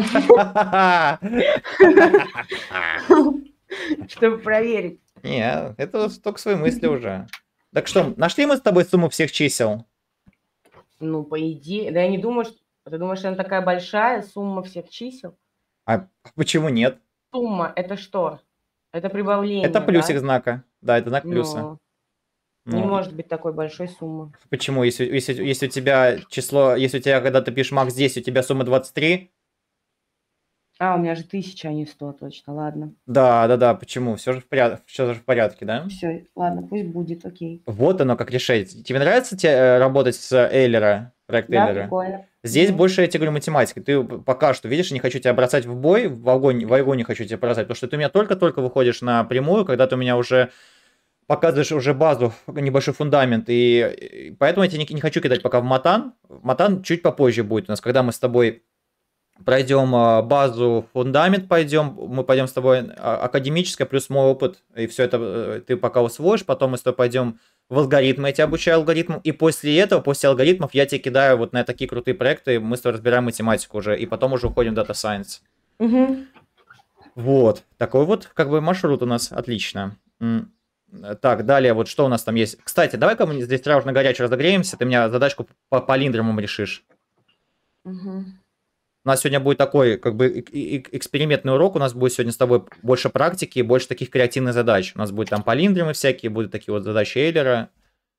Чтобы проверить. Не, это только свои мысли уже. Так что, нашли мы с тобой сумму всех чисел? Ну, по идее. Да я не думаю, что... Ты думаешь, она такая большая сумма всех чисел? А почему нет? Сумма это что? Это прибавление, Это плюсик да? знака. Да, это знак плюса. Не Ну, может быть такой большой суммы. почему? Если у тебя число, если у тебя, когда ты пишешь макс 10, у тебя сумма 23? А, у меня же 1000, а не 100, точно. Ладно. Да, почему? Все же в порядке, да? Все, ладно, пусть будет, окей. Вот оно как решать. Тебе нравится работать с Эйлера, проект Да, Эйлера? прикольно. Здесь Мгм. больше, я тебе говорю, математика. Ты пока что, видишь, не хочу тебя бросать в бой, в огонь не хочу тебя бросать, потому что ты у меня только-только выходишь на прямую, когда ты у меня уже показываешь уже базу, небольшой фундамент, и поэтому я тебя не хочу кидать пока в матан. Матан чуть попозже будет у нас, когда мы с тобой Пройдем базу, фундамент пойдем. Мы пойдем с тобой академическое плюс мой опыт. И все это ты пока усвоишь. Потом мы с тобой пойдем в алгоритмы. Я тебя обучаю алгоритмам. И после этого, после алгоритмов, я тебя кидаю вот на такие крутые проекты. Мы с тобой разбираем математику уже. И потом уже уходим в Data Science. Угу. Вот. Такой вот как бы маршрут у нас. Отлично. Так, далее, вот что у нас там есть. Кстати, давай-ка мы здесь сразу на горячо разогреемся. Ты мне задачку по палиндромам решишь. Угу. У нас сегодня будет такой, как бы, экспериментный урок. У нас будет сегодня с тобой больше практики и больше таких креативных задач. У нас будет там палиндромы всякие, будут такие вот задачи Эйлера.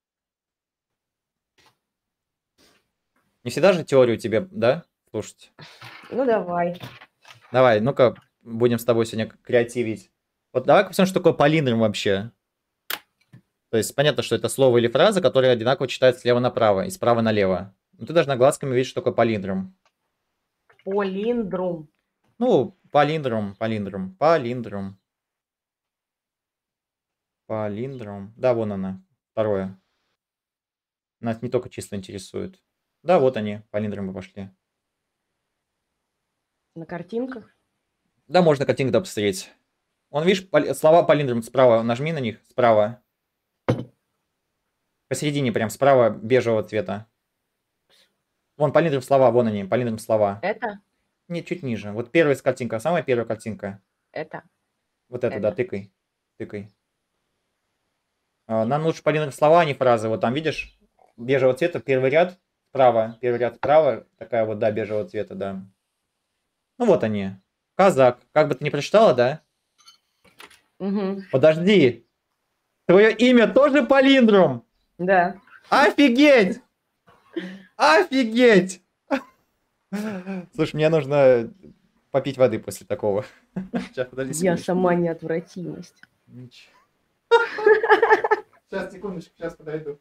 Не всегда же теорию тебе, да, слушать? Ну, давай. Давай, ну-ка, будем с тобой сегодня креативить. Вот давай-ка посмотрим, что такое палиндром вообще. То есть понятно, что это слово или фраза, которые одинаково читают слева направо и справа налево. Но ты должна глазками видеть, что такое палиндром. Полиндрум. Ну, палиндром. Да, вон она. Второе. Нас не только числа интересуют. Да, вот они, палиндромы пошли. На картинках? Да, можно картинку посмотреть. Вон, видишь, слова палиндром справа. Нажми на них справа. Посередине прям справа бежевого цвета. Вон палиндром слова, вон они, палиндром слова. Это? Нет, чуть ниже. Вот первая картинка, самая первая картинка. Это? Вот это, да, тыкай. Нам лучше палиндром слова, а не фразы. Вот там, видишь, бежевого цвета, первый ряд справа, такая вот, да, бежевого цвета, да. Ну вот они. Казак. Как бы ты не прочитала, да? Угу. Подожди. Твое имя тоже палиндром? Да. Офигеть! Офигеть! Слушай, мне нужно попить воды после такого. Сейчас, подожди Я секундочку. сама неотвратимость. Сейчас, секундочку, сейчас подойду.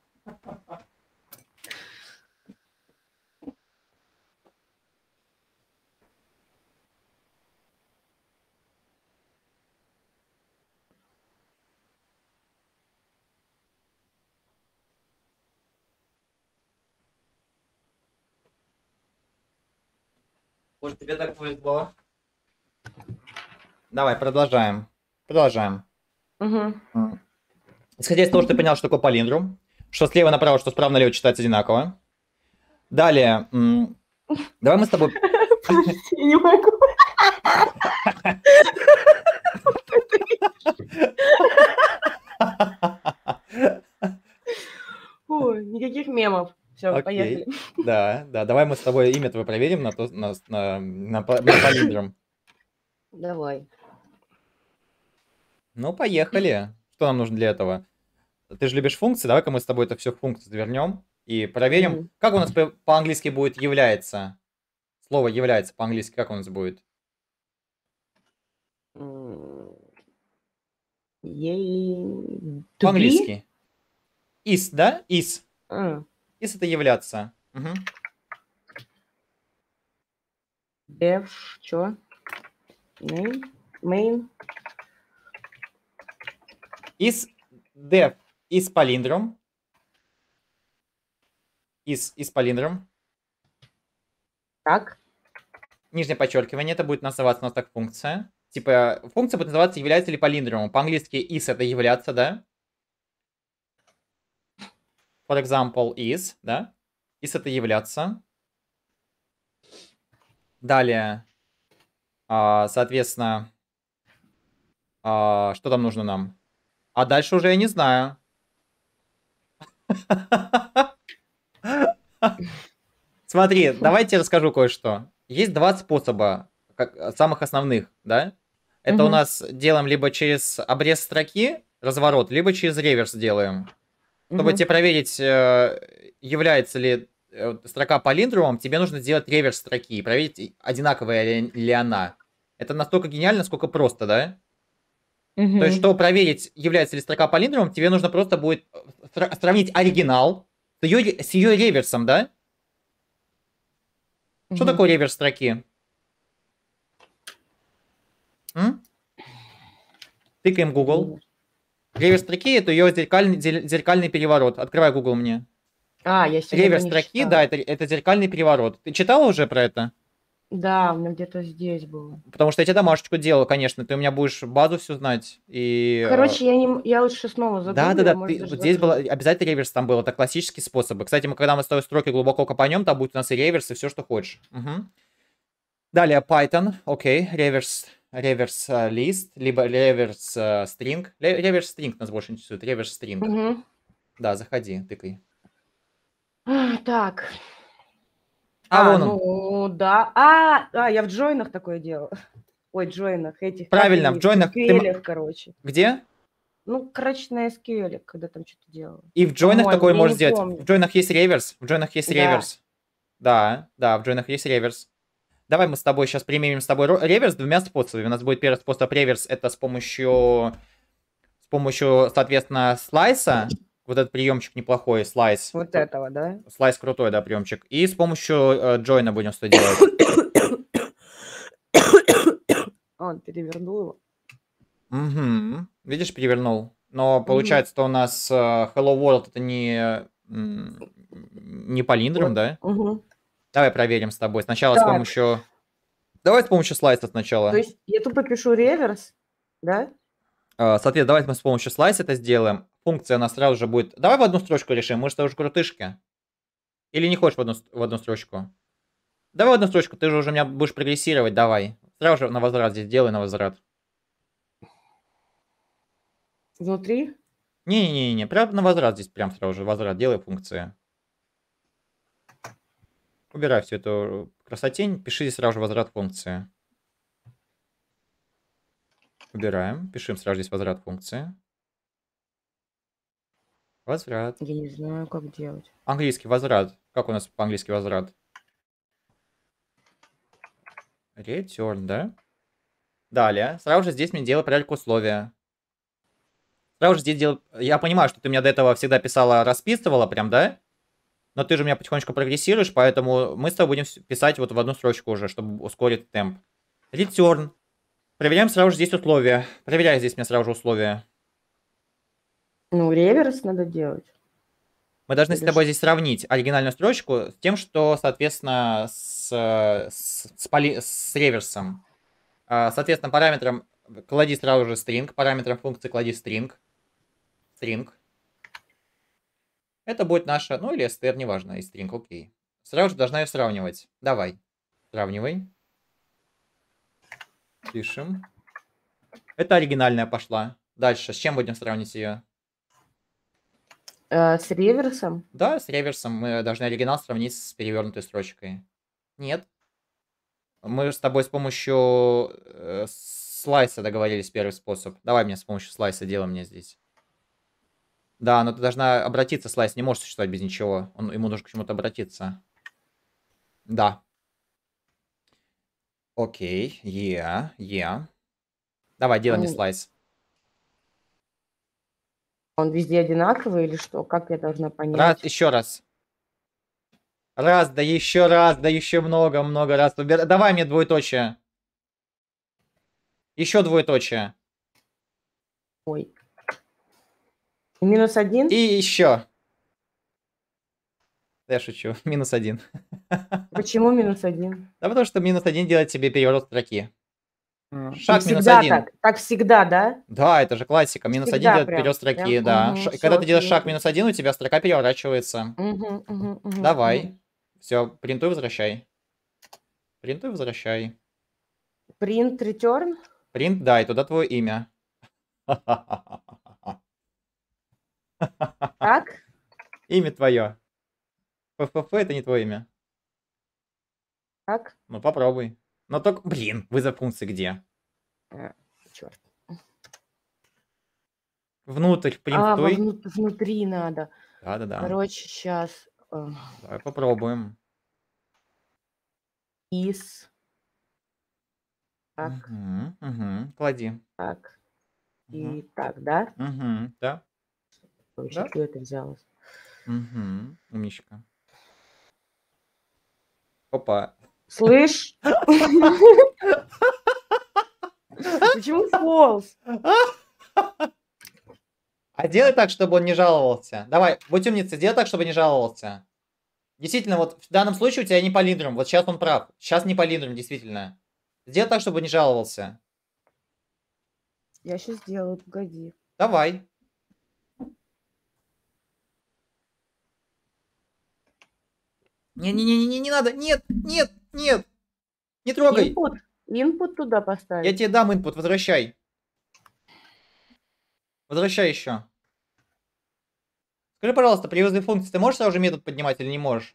Может, тебе так повезло? Давай, продолжаем. Угу. Исходя из того, что ты понял, что такое палиндром, что слева направо, что справа налево читается одинаково. Далее, давай мы с тобой... Я не могу. Ой, никаких мемов. Все, Окей. поехали. Да, давай мы с тобой имя твое проверим на палиндром. Давай. Ну, поехали. Что нам нужно для этого? Ты же любишь функции, давай-ка мы с тобой это все в функцию завернем и проверим, как у нас по-английски будет является. Слово является по-английски, как у нас будет? По-английски. Is, да? Is. Is это являться. Угу. Def, что? Name? Main? Is def is палиндром. Is палиндром. Так. Нижнее подчеркивание, это будет называться у нас так функция. Типа, функция будет называться является ли палиндромом. По-английски is это являться, да? For example, is, да? Is это являться. Далее, соответственно, что там нужно нам? А дальше уже я не знаю. Смотри, давайте я расскажу кое-что. Есть два способа, самых основных, да? Это у нас делаем либо через обрез строки, разворот, либо через реверс делаем. Чтобы тебе проверить, является ли строка палиндромом, тебе нужно сделать реверс строки и проверить, одинаковая ли она. Это настолько гениально, насколько просто, да? То есть, чтобы проверить, является ли строка палиндромом, тебе нужно просто будет сравнить оригинал с ее реверсом, да? Что такое реверс строки? Тыкаем Google. Реверс строки — это ее зеркальный переворот. Открывай Google мне. Я сегодня Реверс строки, да, это зеркальный переворот. Ты читала уже про это? Да, у меня где-то здесь было. Потому что я тебе домашечку делаю, конечно. Ты у меня будешь базу всю знать. И... Короче, я лучше снова загуглю, я, Да-да-да, может, ты, даже вот здесь было закрою. обязательно реверс там был. Это классический способ. Кстати, когда мы с тобой строки глубоко копанем, там будет у нас и реверс, и все, что хочешь. Мгм. Далее Python. Окей. Реверс лист, либо реверс string. Реверс string нас больше интересует. Реверс string. Мгм. Да, заходи, тыкай. Так. Вон он. Ну да. Я в джойнах такое делаю. Ой, джойнах этих, как Правильно, в они, в джойнах ты... SQL, короче. Где? Ну, короче, на SQL, когда там что-то делаю. И в джойнах По-моему, такое я не можешь сделать. В помню. джойнах есть реверс. В джойнах есть Да. реверс. Да, да, в джойнах есть реверс. Давай мы с тобой сейчас применим с тобой реверс двумя способами. У нас будет первый способ реверс, это с помощью, соответственно, слайса. Вот этот приемчик неплохой, слайс. Вот этого, да? Слайс крутой, да, приемчик. И с помощью джойна будем что делать. Он перевернул его. Угу. Видишь, перевернул. Но Мгм. получается, что у нас Hello World это не полиндром, Вот. да? Мгм. Давай проверим с тобой. Сначала с Так, помощью... Давай с помощью слайса то сначала. есть я тупо пишу реверс, да? Соответственно, давайте мы с помощью слайса это сделаем. Функция у нас сразу же будет... Давай в одну строчку решим, мы же уже крутышки. Или не хочешь в одну строчку? Давай в одну строчку, ты же уже у меня будешь прогрессировать, давай. Сразу же на возврат здесь делай, на возврат. Внутри? Не-не-не, прям на возврат здесь, прям сразу же возврат, делай функции. Убирай всю эту красотень, пиши здесь сразу же возврат функции. Убираем, пишем сразу здесь возврат функции. Возврат. Я не знаю, как делать. Английский возврат. Как у нас по-английски возврат? Return, да? Далее. Сразу же здесь мне делай проверку условия. Сразу же здесь делай... Я понимаю, что ты меня до этого всегда писала, расписывала прям, да? Но ты же меня потихонечку прогрессируешь, поэтому мы с тобой будем писать вот в одну строчку уже, чтобы ускорить темп. Return. Проверяем сразу же здесь условия. Проверяй здесь мне сразу же условия. Ну, реверс надо делать. Мы должны с Или тобой что? здесь сравнить оригинальную строчку с тем, что, соответственно, с реверсом. Соответственно, параметром клади сразу же string, параметром функции клади string. String. Это будет наша, ну или str, неважно, и string, окей. Сразу же должна ее сравнивать. Давай, сравнивай. Пишем. Это оригинальная пошла. Дальше, с чем будем сравнить ее? С реверсом? Да, с реверсом. Мы должны оригинал сравнить с перевернутой строчкой. Нет. Мы с тобой с помощью слайса договорились, первый способ. Давай мне с помощью слайса делай мне здесь. Да, но ты должна обратиться, слайс не может существовать без ничего. Ему нужно к чему-то обратиться. Да. Окей, Давай, делай мне слайс. Он везде одинаковый или что? Как я должна понять? Раз, еще раз. Раз, да еще много раз. Давай мне двоеточие. Еще двоеточие. Ой. -1? И еще. Я шучу. -1. Почему -1? Да потому что -1 делает тебе переворот строки. Шаг всегда -1. так. Так всегда, да? Да, это же классика. -1 Всегда делает прям, переворот строки, прям, да. мгм, Когда всё, ты делаешь шаг заметила. -1, у тебя строка переворачивается. Давай. Все, принтуй, возвращай. Принтуй, возвращай. Print return? Принт, да, и туда твое имя. Так? Имя твое. ФФФ это не твое имя. Так? Ну попробуй. Но только, блин, вызов функции где? Черт. Внутрь принтуй. Внутри надо. Да-да-да. Короче, сейчас. Давай попробуем. Из. Так, Угу. Клади. так. И Мгм. так, да? Угу. Да. Вообще, Да. откуда это взялось? Угу. Умничка. Опа. Слышь? Почему false? А делай так, чтобы он не жаловался. Давай, будь умницей, сделай так, чтобы не жаловался. Действительно, вот в данном случае у тебя не палиндром. Вот сейчас он прав. Сейчас не палиндром, действительно. Сделай так, чтобы не жаловался. Я сейчас сделаю, погоди. Давай. Не-не-не, не надо. Нет, нет, нет. Не трогай. Input туда Я поставить. тебе дам input, возвращай. Возвращай еще. Скажи, пожалуйста, при вызове функции ты можешь сразу же метод поднимать или не можешь?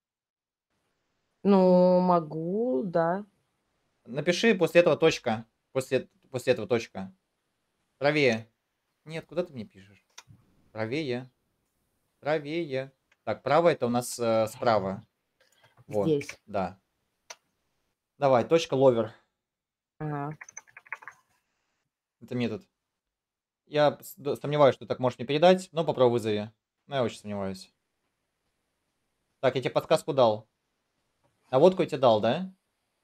Ну, могу, да. Напиши после этого точка. После этого точка. Правее. Нет, куда ты мне пишешь? Правее. Правее. Так, право это у нас справа. Вот. Здесь. Да. Давай, точка ловер. Ага. Это метод. Я сомневаюсь, что ты так можешь мне передать, но попробуй вызови. Но я очень сомневаюсь. Так, я тебе подсказку дал. Наводку я тебе дал, да?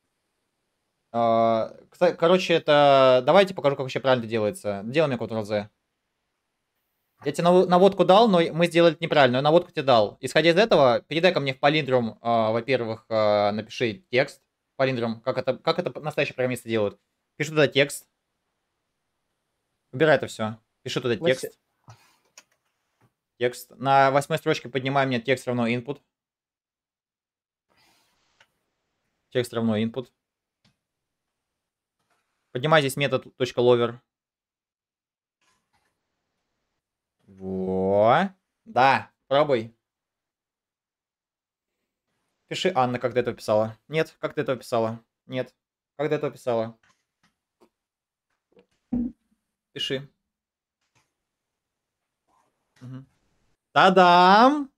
Короче, это... Давайте покажу, как вообще правильно делается. Делай мне Ctrl-Z. Я тебе наводку дал, но мы сделали это неправильно. Я наводку тебе дал. Исходя из этого, передай ко мне в палиндром, во-первых, напиши текст. Палиндром, как это настоящие программисты делают. Пиши туда текст. Убирай это все. Пиши туда текст. Текст. На 8 строчке поднимай мне текст равно input. Текст равно input. Поднимай здесь метод .lover. Во. Да, пробуй. Пиши Анна, как ты это писала. Нет, как ты это писала. Нет, как ты это писала. Пиши. Угу. Та-дам!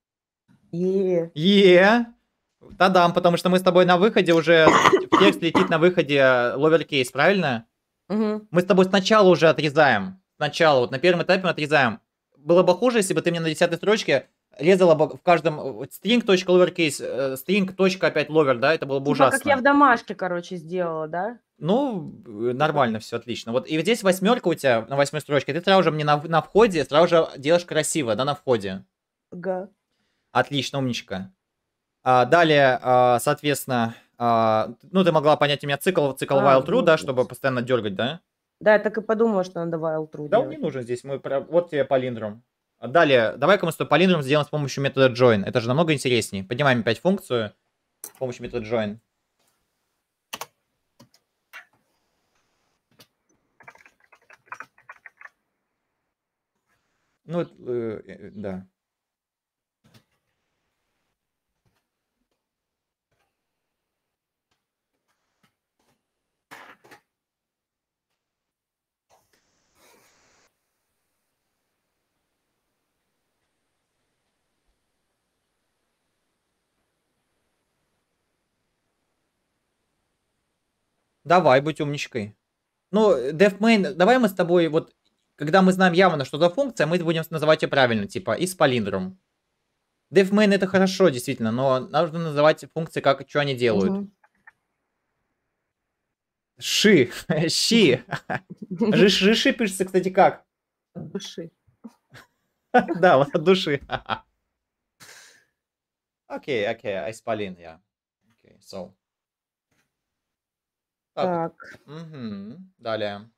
Е. Та-дам, потому что мы с тобой на выходе уже... В текст летит на выходе lowercase, правильно? Угу. Мы с тобой сначала уже отрезаем. Сначала, вот на первом этапе мы отрезаем. Было бы хуже, если бы ты мне на 10 строчке резала бы в каждом string.lowercase, string. Опять lower, да, это было бы ужасно. Как я в домашке, короче, сделала, да? Ну, нормально, все отлично. Вот и здесь восьмерка у тебя на 8 строчке, ты сразу же мне на входе, сразу же делаешь красиво, да, на входе. Ага. Отлично, умничка. Далее, соответственно, ну, ты могла понять у меня цикл while true, да, чтобы постоянно дергать, да? Да, я так и подумала, что надо while true Да, он делать. не нужен здесь, вот тебе палиндром. Далее, давай-ка мы с тобой палиндром сделаем с помощью метода join. Это же намного интереснее. Поднимаем опять функцию с помощью метода join. Ну, да. Давай, будь умничкой. Ну, defmain, давай мы с тобой, вот, когда мы знаем явно, что за функция, мы будем называть ее правильно, типа, и с палиндром. Defmain это хорошо, действительно, но нужно называть функции, как, что они делают. Угу. Ши, щи. Жиши пишется, кстати, как? От души. Да, вот от души. Окей, айспалин, я. Окей, so. Так. Угу. Далее.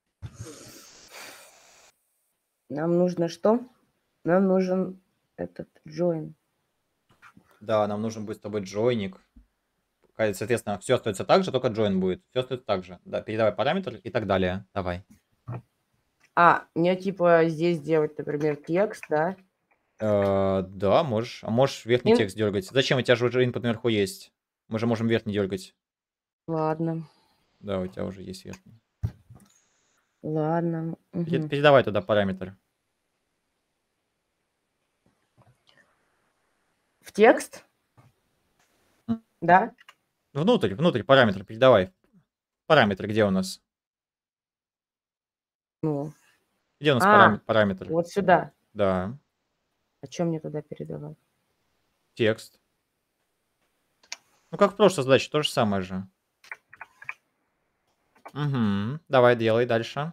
Нам нужно что? Нам нужен этот join. Да, нам нужен будет с тобой джойник. Соответственно, все остается так же, только join будет. Все остается так же. Да, передавай параметр и так далее. Давай. Мне типа здесь сделать, например, текст, да? Да, можешь. А можешь верхний текст дергать. Зачем? У тебя же уже input наверху есть. Мы же можем верхний дергать. Ладно. Да, у тебя уже есть верхний. Ладно. Угу. Передавай туда параметр. В текст? Да? Внутрь параметр передавай. Параметры где у нас? Ну. Где у нас параметр? Вот сюда. Да. А что мне туда передавать? Текст. Ну, как в прошлой задаче, то же самое же. Угу. Давай, делай дальше.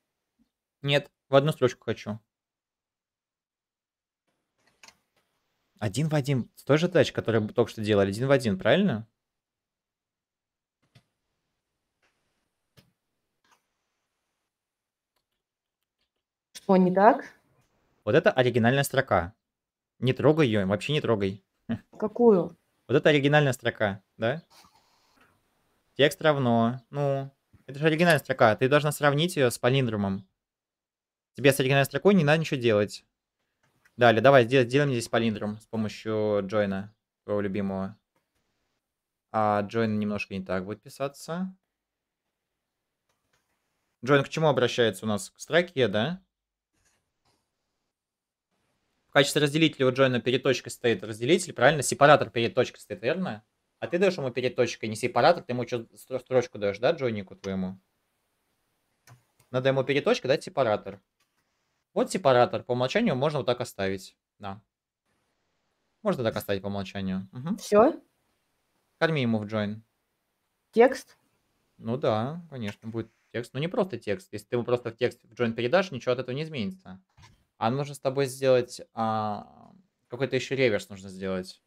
Нет, в одну строчку хочу. Один в один. С той же тач, который только что делали. Один в один, правильно? Что не так? Вот это оригинальная строка. Не трогай ее, вообще не трогай. Какую? Вот это оригинальная строка, да? Текст равно. Ну, это же оригинальная строка. Ты должна сравнить ее с палиндрумом. Тебе с оригинальной строкой не надо ничего делать. Далее, давай, сделаем здесь палиндрум с помощью джойна, твоего любимого. А джойн немножко не так будет писаться. Джойн к чему обращается у нас? К строке, да? В качестве разделителя у джойна перед точкой стоит разделитель, правильно? Сепаратор перед точкой стоит, верно? А ты даешь ему перед точкой не сепаратор, ты ему что, строчку даешь, да, джойнику твоему? Надо ему перед точкой дать сепаратор. Вот сепаратор. По умолчанию можно вот так оставить. Да. Можно так оставить по умолчанию. Угу. Все? Корми ему в join. Текст? Ну да, конечно, будет текст. Но не просто текст. Если ты ему просто в текст в join передашь, ничего от этого не изменится. А нужно с тобой сделать... какой-то еще реверс нужно сделать.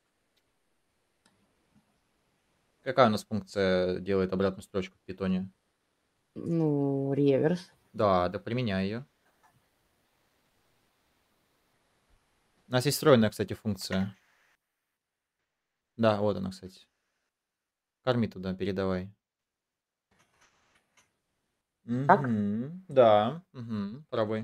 Какая у нас функция делает обратную строчку в питоне? Ну, реверс. Да, да, применяй ее. У нас есть встроенная, кстати, функция. Да, вот она, кстати. Корми туда, передавай. Так? Угу, да, угу, пробуй.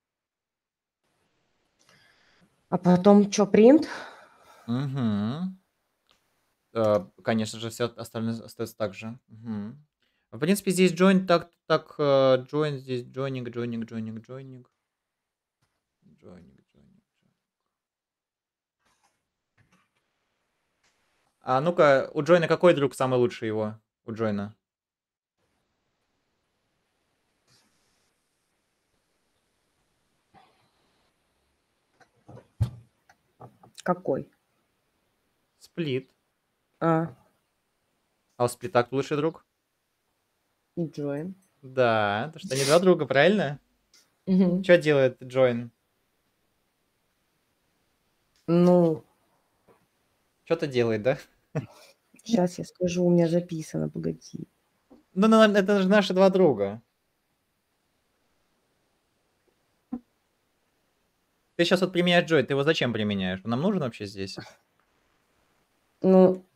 А потом что, принт? Угу. Конечно же, все остальное остается так же. Мгм. В принципе, здесь join join здесь joining, joining, joining, joining. Joining, joining, joining. А ну-ка, у Джойна какой друг самый лучший его? У Джойна. Какой? Сплит. А, А у Сплита кто лучший друг? join. Да, потому что они два друга, правильно? Угу. Что делает Джойн? Ну, Что-то делает, да? сейчас я скажу, у меня записано, погоди. Ну, это же наши два друга. Ты сейчас вот применяешь Джой, ты его зачем применяешь? Он нам нужен вообще здесь? Ну,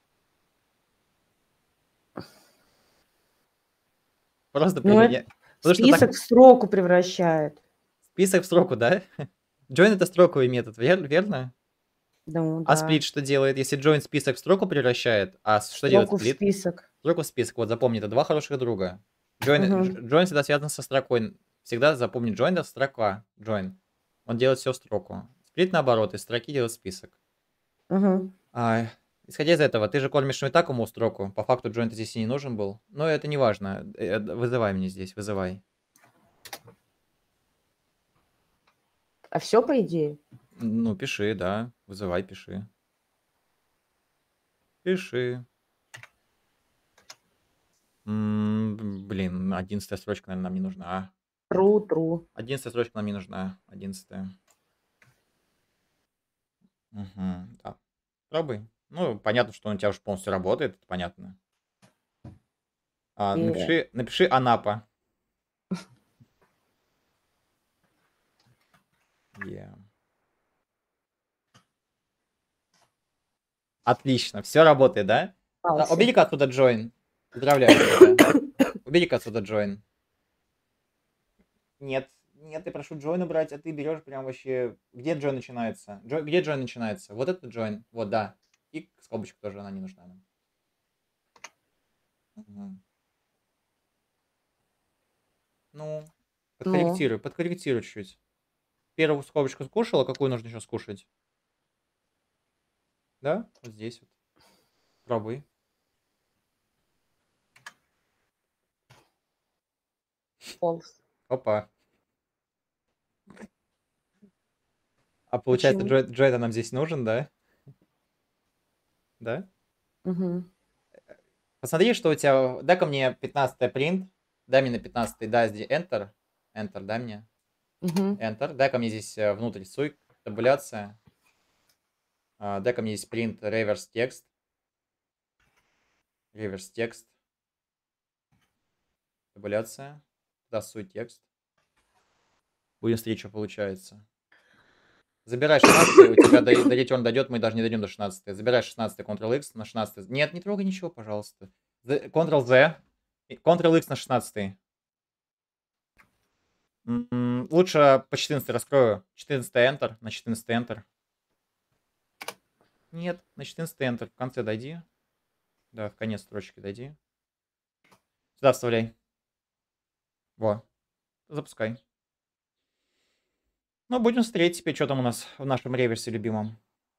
Просто ну это применяй. Потому что так список в строку превращает. список в строку, да? Join это строковый метод, верно? Ну, А да. сплит что делает? Если join список в строку превращает, а что делает Строку в сплит? список. Строку в список. Вот запомни, это два хороших друга. Угу. Join всегда связан со строкой. Всегда запомни, join это строка. Join. Он делает все в строку. Сплит наоборот, из строки делает список. Угу. Исходя из этого, ты же кормишь Шмитакому строку. По факту join здесь и не нужен был. Но это не важно. Вызывай мне здесь, вызывай. А все по идее? Ну, пиши, да. Вызывай, пиши. Пиши. Блин, 11 строчка, наверное, нам не нужна. True. 11 строчка нам не нужна. 11. Угу, да. Пробуй. Ну, понятно, что он у тебя уже полностью работает, это понятно. Напиши Анапа. Yeah. Отлично, все работает, да? Убери-ка отсюда join. Поздравляю тебя. Убери-ка отсюда join. Нет, нет, я прошу join убрать, а ты берешь прям вообще... Где join начинается? Где join начинается? Вот это join. Вот, да. И скобочка тоже, она не нужна нам. Мгм. Ну, подкорректируй чуть. Первую скобочку скушала, какую нужно еще скушать? Да? Вот здесь вот. Пробуй. False. Опа. А получается, Почему? Джойда нам здесь нужен, да? Да? Угу. Посмотри, что у тебя... Дай-ка мне 15 принт. Дай мне на 15 да, здесь Enter. Enter, дай мне. Угу. Enter. Дай-ка мне здесь внутрь суй. Табуляция. Дай-ка мне здесь print reverse текст. Reverse текст. Табуляция. Да, суть текст. Будем смотреть, что получается. Забирай 16, у тебя до return дойдет, мы даже не дойдем до 16. Забирай 16, Ctrl-X на 16. Нет, не трогай ничего, пожалуйста. Ctrl-Z, Ctrl-X на 16. Лучше по 14 раскрою. 14 Enter, на 14 Enter. Нет, на 14 Enter. В конце дойди. Да, в конец строчки дойди. Сюда вставляй. Во. Запускай. Ну, будем смотреть теперь, что там у нас в нашем реверсе любимом.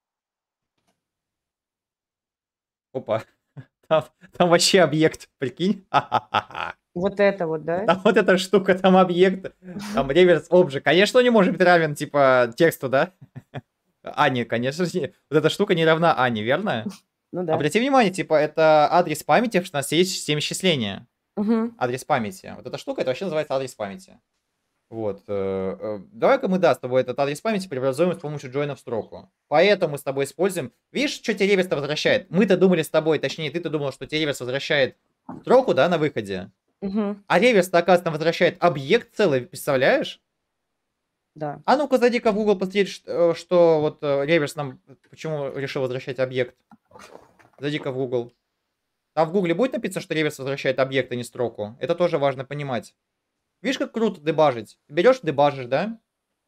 Опа. Там вообще объект, прикинь. Вот это вот, да? Там вот эта штука, там объект, там реверс обжект. Конечно, он не может быть равен, типа, тексту, да? Ане, конечно же. Вот эта штука не равна Ане, верно? Ну да. Обрати внимание, типа, это адрес памяти, что у нас есть система счисления. Угу. Адрес памяти. Вот эта штука, это вообще называется адрес памяти. Вот. Давай-ка мы, да, с тобой этот адрес памяти преобразуем с помощью join в строку. Поэтому мы с тобой используем... Видишь, что тебе реверс-то возвращает? Мы-то думали с тобой, точнее, ты-то думал, что тебе реверс возвращает строку, да, на выходе. Угу. А реверс-то, оказывается, возвращает объект целый, представляешь? Да. А ну-ка, зайди-ка в Google, посмотри, что вот реверс нам почему решил возвращать объект. Зайди-ка в Google. Там в Google будет написано, что реверс возвращает объект, а не строку. Это тоже важно понимать. Видишь, как круто дебажить? Берешь, дебажишь, да?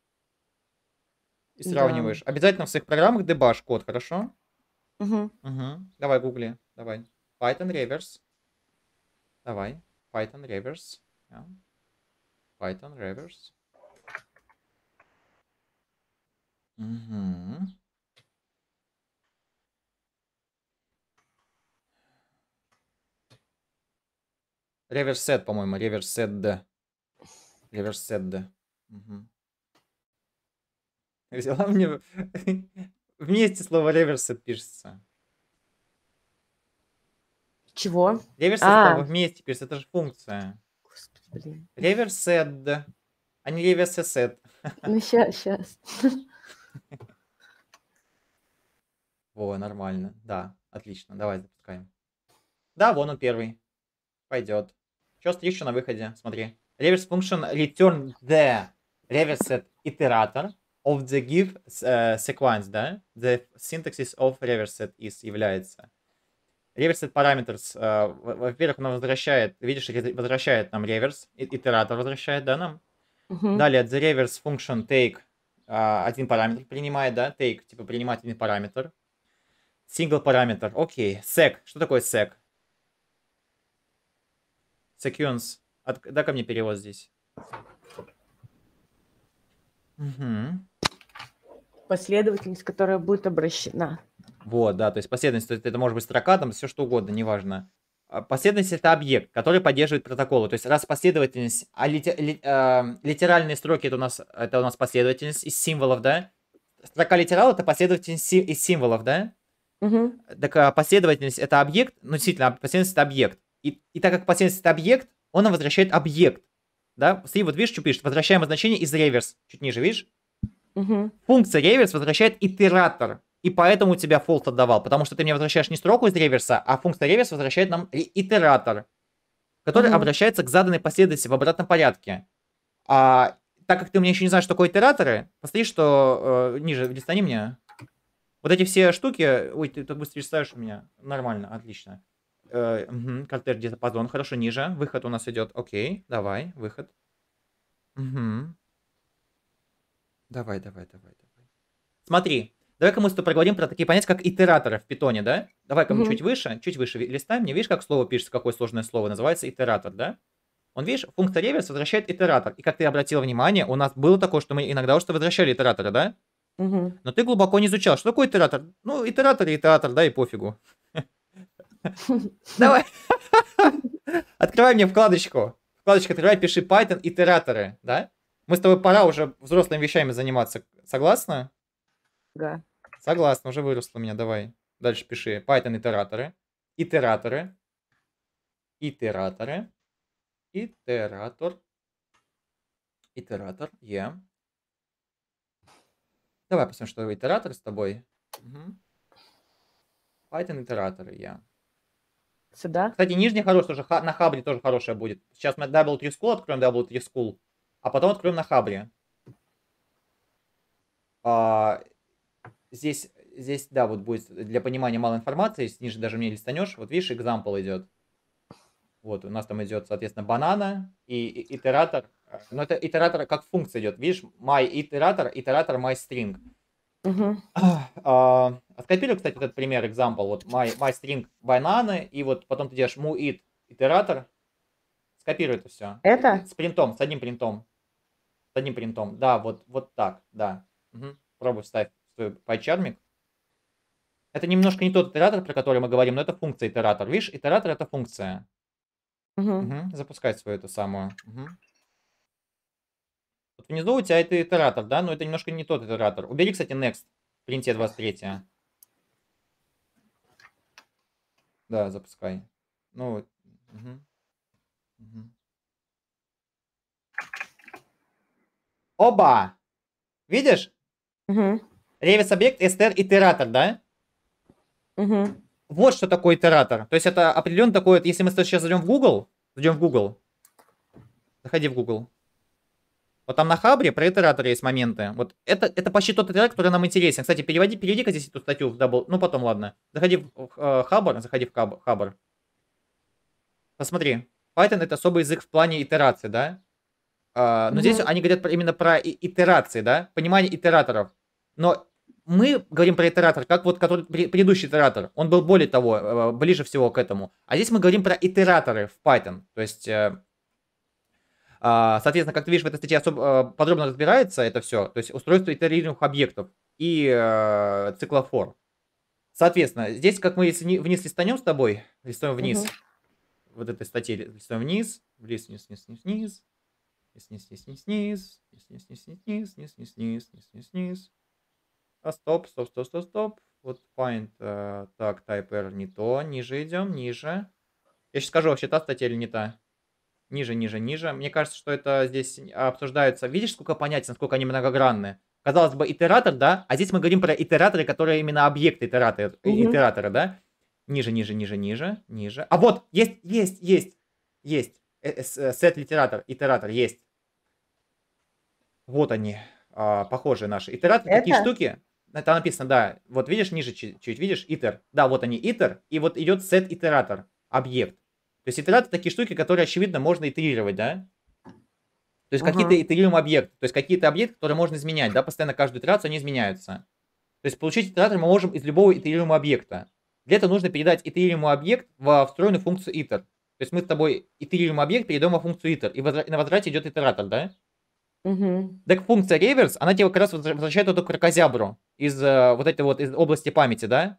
И сравниваешь. Да. Обязательно в своих программах дебаж код, хорошо? Угу. Давай, гугли, давай. Python reverse. Давай. Python reverse. Yeah. Python reverse. Reverse set, по-моему. Reverse set D. Reverse set D. Взяла мне... Вместе слово reverse set пишется. Чего? Reverse слово вместе пишется, это же функция. Господи, блин. Reverse set, а не reverse set. Ну, сейчас. Во, нормально. Да, отлично. Давай запускаем. Да, вон он первый. Пойдет. Что стоишь еще на выходе? Смотри. Reverse function return the reverse set iterator of the give sequence, да? The syntaxis of reverse set is является. Reverse set parameters, во-первых, он возвращает, видишь, возвращает нам reverse, итератор возвращает, да, нам? Далее, the reverse function take один параметр принимает, да? Take, типа, принимать один параметр. Single параметр, окей. Sec, что такое sec? Sequence. Дай-ка мне перевод здесь. Последовательность, которая будет обращена. Вот, да, то есть последовательность, это может быть строка, там все что угодно, неважно. Последовательность это объект, который поддерживает протоколы. То есть раз последовательность, литеральные строки это у нас последовательность из символов, да? Строка литерал это последовательность из символов, да? Так последовательность это объект, ну действительно, последовательность это объект. И так как последовательность это объект, он нам возвращает объект. Да? Смотри, вот видишь, что пишет? Возвращаемое значение из реверс. Чуть ниже, видишь? Функция реверс возвращает итератор. И поэтому у тебя false отдавал. Потому что ты мне возвращаешь не строку из реверса, а функция реверс возвращает нам итератор, который обращается к заданной последовательности в обратном порядке. Так как ты у меня еще не знаешь, что такое итераторы, посмотри, что ниже, листани мне. Вот эти все штуки... Ой, ты так быстро ставишь у меня. Нормально, отлично. Картер диапазон. Хорошо, ниже. Выход у нас идет. Окей, давай, выход. Давай. Смотри, давай-ка мы с тобой проговорим про такие понятия, как итераторы в питоне, да? Давай-ка мы чуть выше листаем. Не видишь, как слово пишется, какое сложное слово? Называется итератор, да? Он, видишь, функция реверс возвращает итератор. И как ты обратила внимание, у нас было такое, что мы иногда уже возвращали итераторы, да? Но ты глубоко не изучал. Что такое итератор? Ну, итератор, да, и пофигу. Давай. Открывай мне вкладочку. Вкладочка открывай, пиши Python итераторы, да? Мы с тобой пора уже взрослыми вещами заниматься. Согласна? Да. Согласна, уже выросла у меня. Давай. Дальше пиши Python итераторы. Итераторы. Итератор. Итератор. Давай посмотрим, что итератор с тобой. Мгм. Python итераторы, я. Сюда? Кстати, нижний хороший тоже, на Хабре тоже хорошая будет. Сейчас мы W3 School откроем, W3 School, а потом откроем на Хабре. Здесь, да, вот будет для понимания мало информации, если ниже даже мне листанешь, вот видишь, example идет. Вот, у нас там идет, соответственно, банана и итератор. Но это итератор как функция идет. Видишь, my итератор, итератор my string. Угу. Скопируй, кстати, вот этот пример, example. Вот my string бананы, и вот потом ты делаешь mu it итератор. Скопируй это все. Это? С принтом, с одним принтом. С одним принтом. Да, вот так, да. Угу. Пробуй вставь в свой пайчармик. Это немножко не тот итератор, про который мы говорим, но это функция итератор. Видишь, итератор это функция. Угу. Запускай свою эту самую. Вот внизу у тебя это итератор, да? Но это немножко не тот итератор. Убери, кстати, next в принте 23. Да, запускай. Ну, угу. Оба! Видишь? Угу. Ревес объект, str итератор, да? Угу. Вот что такое итератор. То есть это определенно такое, если мы сейчас зайдем в Google, заходи в Google. Вот там на Хабре про итераторы есть моменты. Вот это почти тот итератор, который нам интересен. Кстати, переведи-ка здесь эту статью в дабл. Ну, потом, ладно. Заходи в Хабр, Хабр. Посмотри. Python это особый язык в плане итерации, да? Но здесь они говорят именно про итерации, да? Понимание итераторов. Но мы говорим про итератор, как вот который предыдущий итератор. Он был более того, ближе всего к этому. А здесь мы говорим про итераторы в Python. То есть... Соответственно, как ты видишь, в этой статье особо подробно разбирается это все, то есть устройство итерируемых объектов и циклофор. Соответственно, здесь, как мы вниз листанем с тобой, листаем вниз, вот этой статьи листаем вниз, вниз, вниз, вниз, вниз, вниз, вниз, вниз, вниз, вниз, вниз, вниз, вниз, вниз, вниз, вниз, вниз, вниз, вниз, вниз. Стоп. Вот find, так, type R не то, ниже идем, ниже. Я сейчас скажу, вообще та статья или не та. Ниже. Мне кажется, что это здесь обсуждается. Видишь, сколько понятий, насколько они многогранны? Казалось бы, итератор, да? А здесь мы говорим про итераторы, которые именно объекты итератора, да? Ниже. А вот, есть. Сет итератор есть. Вот они, похожие наши. Итераторы, такие штуки. Там написано, да. Вот видишь, ниже чуть-чуть, видишь, итер. Да, вот они, итер. И вот идет сет итератор, объект. То есть итераторы такие штуки, которые, очевидно, можно итерировать, да? То есть какие-то итерируемые объекты. То есть какие-то объекты, которые можно изменять, да? Постоянно каждую итерацию они изменяются. То есть получить итератор мы можем из любого итерируемого объекта. Для этого нужно передать итерируемый объект во встроенную функцию iter. То есть мы с тобой итерируемый объект передаем во функцию iter. И на возврате идет итератор, да? Так функция reverse, она тебе как раз возвращает эту кракозябру из вот этой вот из области памяти, да?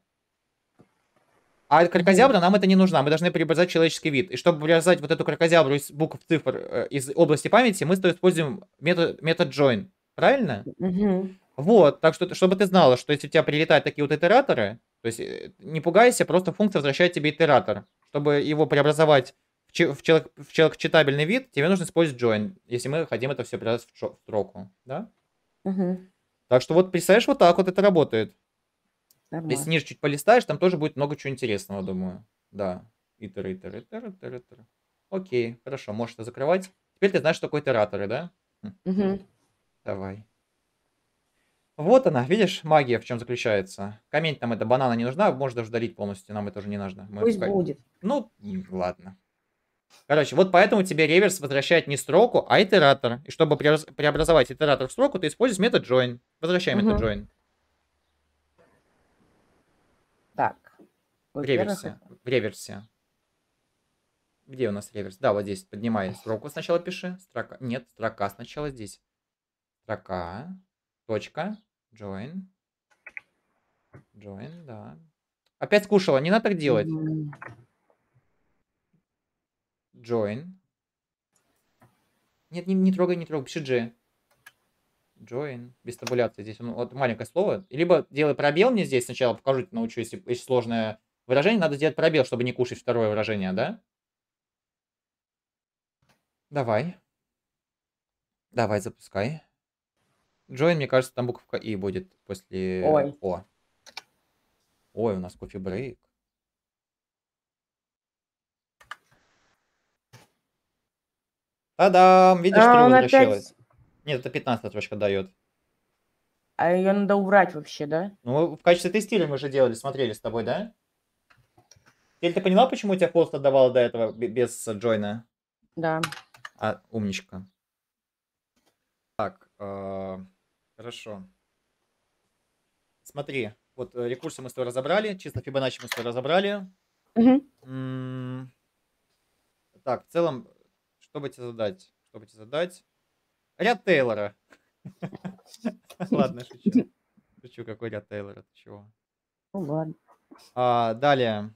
А кракозябра нам это не нужна, мы должны преобразовать человеческий вид. И чтобы преобразовать вот эту кракозябру из букв, цифр, из области памяти, мы с тобой используем метод join. Правильно? Вот, так что, чтобы ты знала, что если у тебя прилетают такие вот итераторы, то есть не пугайся, просто функция возвращает тебе итератор. Чтобы его преобразовать в человек-читабельный вид, тебе нужно использовать join, если мы хотим это все преобразовать в строку. Да? Так что вот представляешь, вот так вот это работает. Если ниже чуть полистаешь, там тоже будет много чего интересного, думаю. Да. Итер. Окей, хорошо, можешь это закрывать. Теперь ты знаешь, что такое итераторы, да? Давай. Вот она, видишь, магия в чем заключается. Коммент нам это банана не нужна, можно даже удалить полностью, нам это уже не нужно. Пусть будет. Ну, ладно. Короче, вот поэтому тебе реверс возвращает не строку, а итератор. И чтобы преобразовать итератор в строку, ты используешь метод join. Возвращаем метод join. Так. В реверсе. Где у нас реверс? Да, вот здесь. Поднимай строку сначала пиши. Строка. Нет, строка сначала здесь. Строка. Точка. Join. Join, да. Опять скушала. Не надо так делать. Join. Нет, не трогай. Пиши G. Join. Без табуляции. Здесь вот маленькое слово. Либо делай пробел мне здесь сначала. Покажу, научу, если сложное выражение. Надо сделать пробел, чтобы не кушать второе выражение, да? Давай, запускай. Join, мне кажется, там буковка И будет после О. Ой, у нас кофе-брейк. Та-дам! Видишь, А трue он возвращилась. опять... Нет, это 15 строчка дает. А ее надо убрать вообще, да? Ну, в качестве тестирования мы же делали, смотрели с тобой, да? Теперь ты поняла, почему у тебя пост отдавало до этого без джойна? Да. А, умничка. Так, хорошо. Смотри, вот рекурсы мы с тобой разобрали, чисто Фибоначчи мы с тобой разобрали. Угу. Так, в целом, что бы тебе задать? Что бы тебе задать? Ряд Тейлора. Ладно, шучу. Шучу, какой ряд Тейлора, ты чего? Ну ладно. Далее.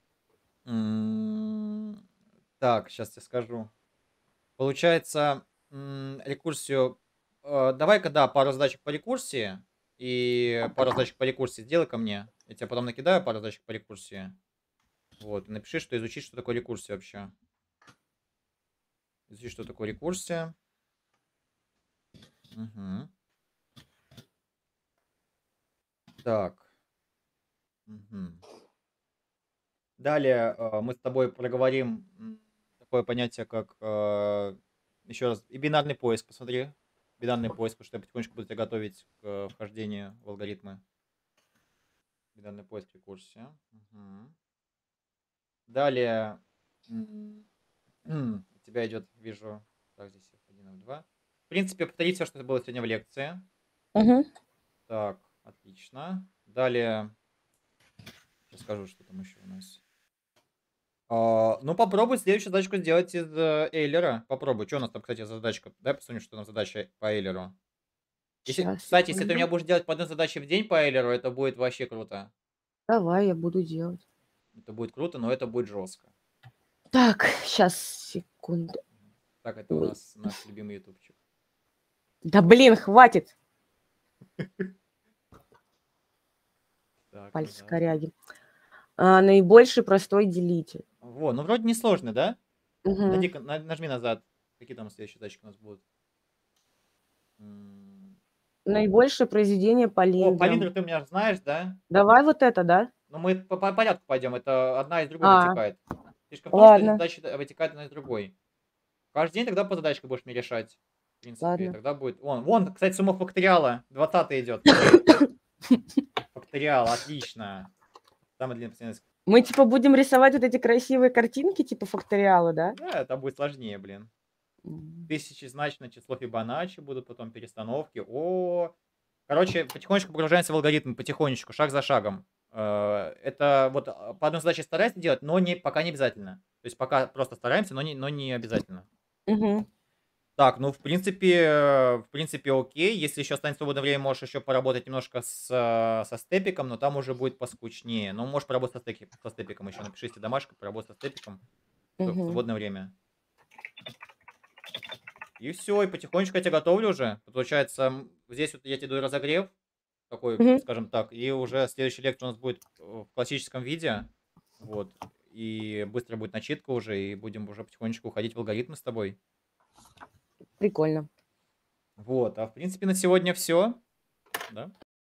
Так, сейчас тебе скажу. Получается, рекурсию... Давай-ка, да, пару задачек по рекурсии. И пару задачек по рекурсии сделай ко мне. Я тебе потом накидаю пару задачек по рекурсии. Вот, и напиши, что изучить, что такое рекурсия вообще. Изучить, что такое рекурсия. Угу. Так. Угу. Далее мы с тобой проговорим такое понятие, как еще раз, и бинарный поиск, посмотри. Бинарный поиск, потому что я потихонечку буду тебя готовить к вхождению в алгоритмы. Бинарный поиск рекурсия. Угу. Далее у тебя идет, вижу, так, здесь F1, F2. В принципе, повторить все, что было сегодня в лекции. Угу. Так, отлично. Далее, сейчас скажу, что там еще у нас. Ну, попробуй следующую задачку сделать из Эйлера. Попробуй. Что у нас там, кстати, за задачка? Дай посмотрим, что там задача по Эйлеру. Сейчас, Кстати, если ты у меня секунду. будешь делать по одной задаче в день по Эйлеру, это будет вообще круто. Давай, я буду делать. Это будет круто, но это будет жестко. Так, сейчас, секунду. Так, это у нас наш любимый ютубчик. Да блин, хватит. Так, Пальцы да. коряги. Наибольший простой делитель. Во, ну вроде не сложно, да? Угу. Нажми назад. Какие там следующие задачки у нас будут? Наибольшее произведение по О, линдрам. по линдру ты у меня знаешь, да? Давай вот это, да? Ну, мы по порядку пойдем. Это одна из другой А, вытекает. Фишка в том, что ладно. задача вытекает одна из другой. Каждый день тогда по задачке будешь мне решать. В принципе, Ладно. тогда будет... Вон, кстати, сумма факториала. 20 идет. Факториал, отлично. Самый длинный последовательность. Мы типа будем рисовать вот эти красивые картинки типа факториала, да? Да, это будет сложнее, блин. Тысячезначное число Фибоначчи будут потом перестановки. Короче, потихонечку погружаемся в алгоритм, потихонечку, шаг за шагом. Это вот по одной задаче старайся делать, но пока не обязательно. То есть пока просто стараемся, но не обязательно. Угу. Так, ну в принципе окей. Если еще останется свободное время, можешь еще поработать немножко со степиком, но там уже будет поскучнее. Но можешь поработать со степиком еще. Напиши себе домашку, поработать со степиком в свободное время. И все, и потихонечку я тебя готовлю уже. Получается, здесь вот я тебе даю разогрев, такой, скажем так, и уже следующая лекция у нас будет в классическом виде. Вот. И быстро будет начитка уже, и будем уже потихонечку уходить в алгоритмы с тобой. Прикольно. Вот, а в принципе на сегодня все. Да?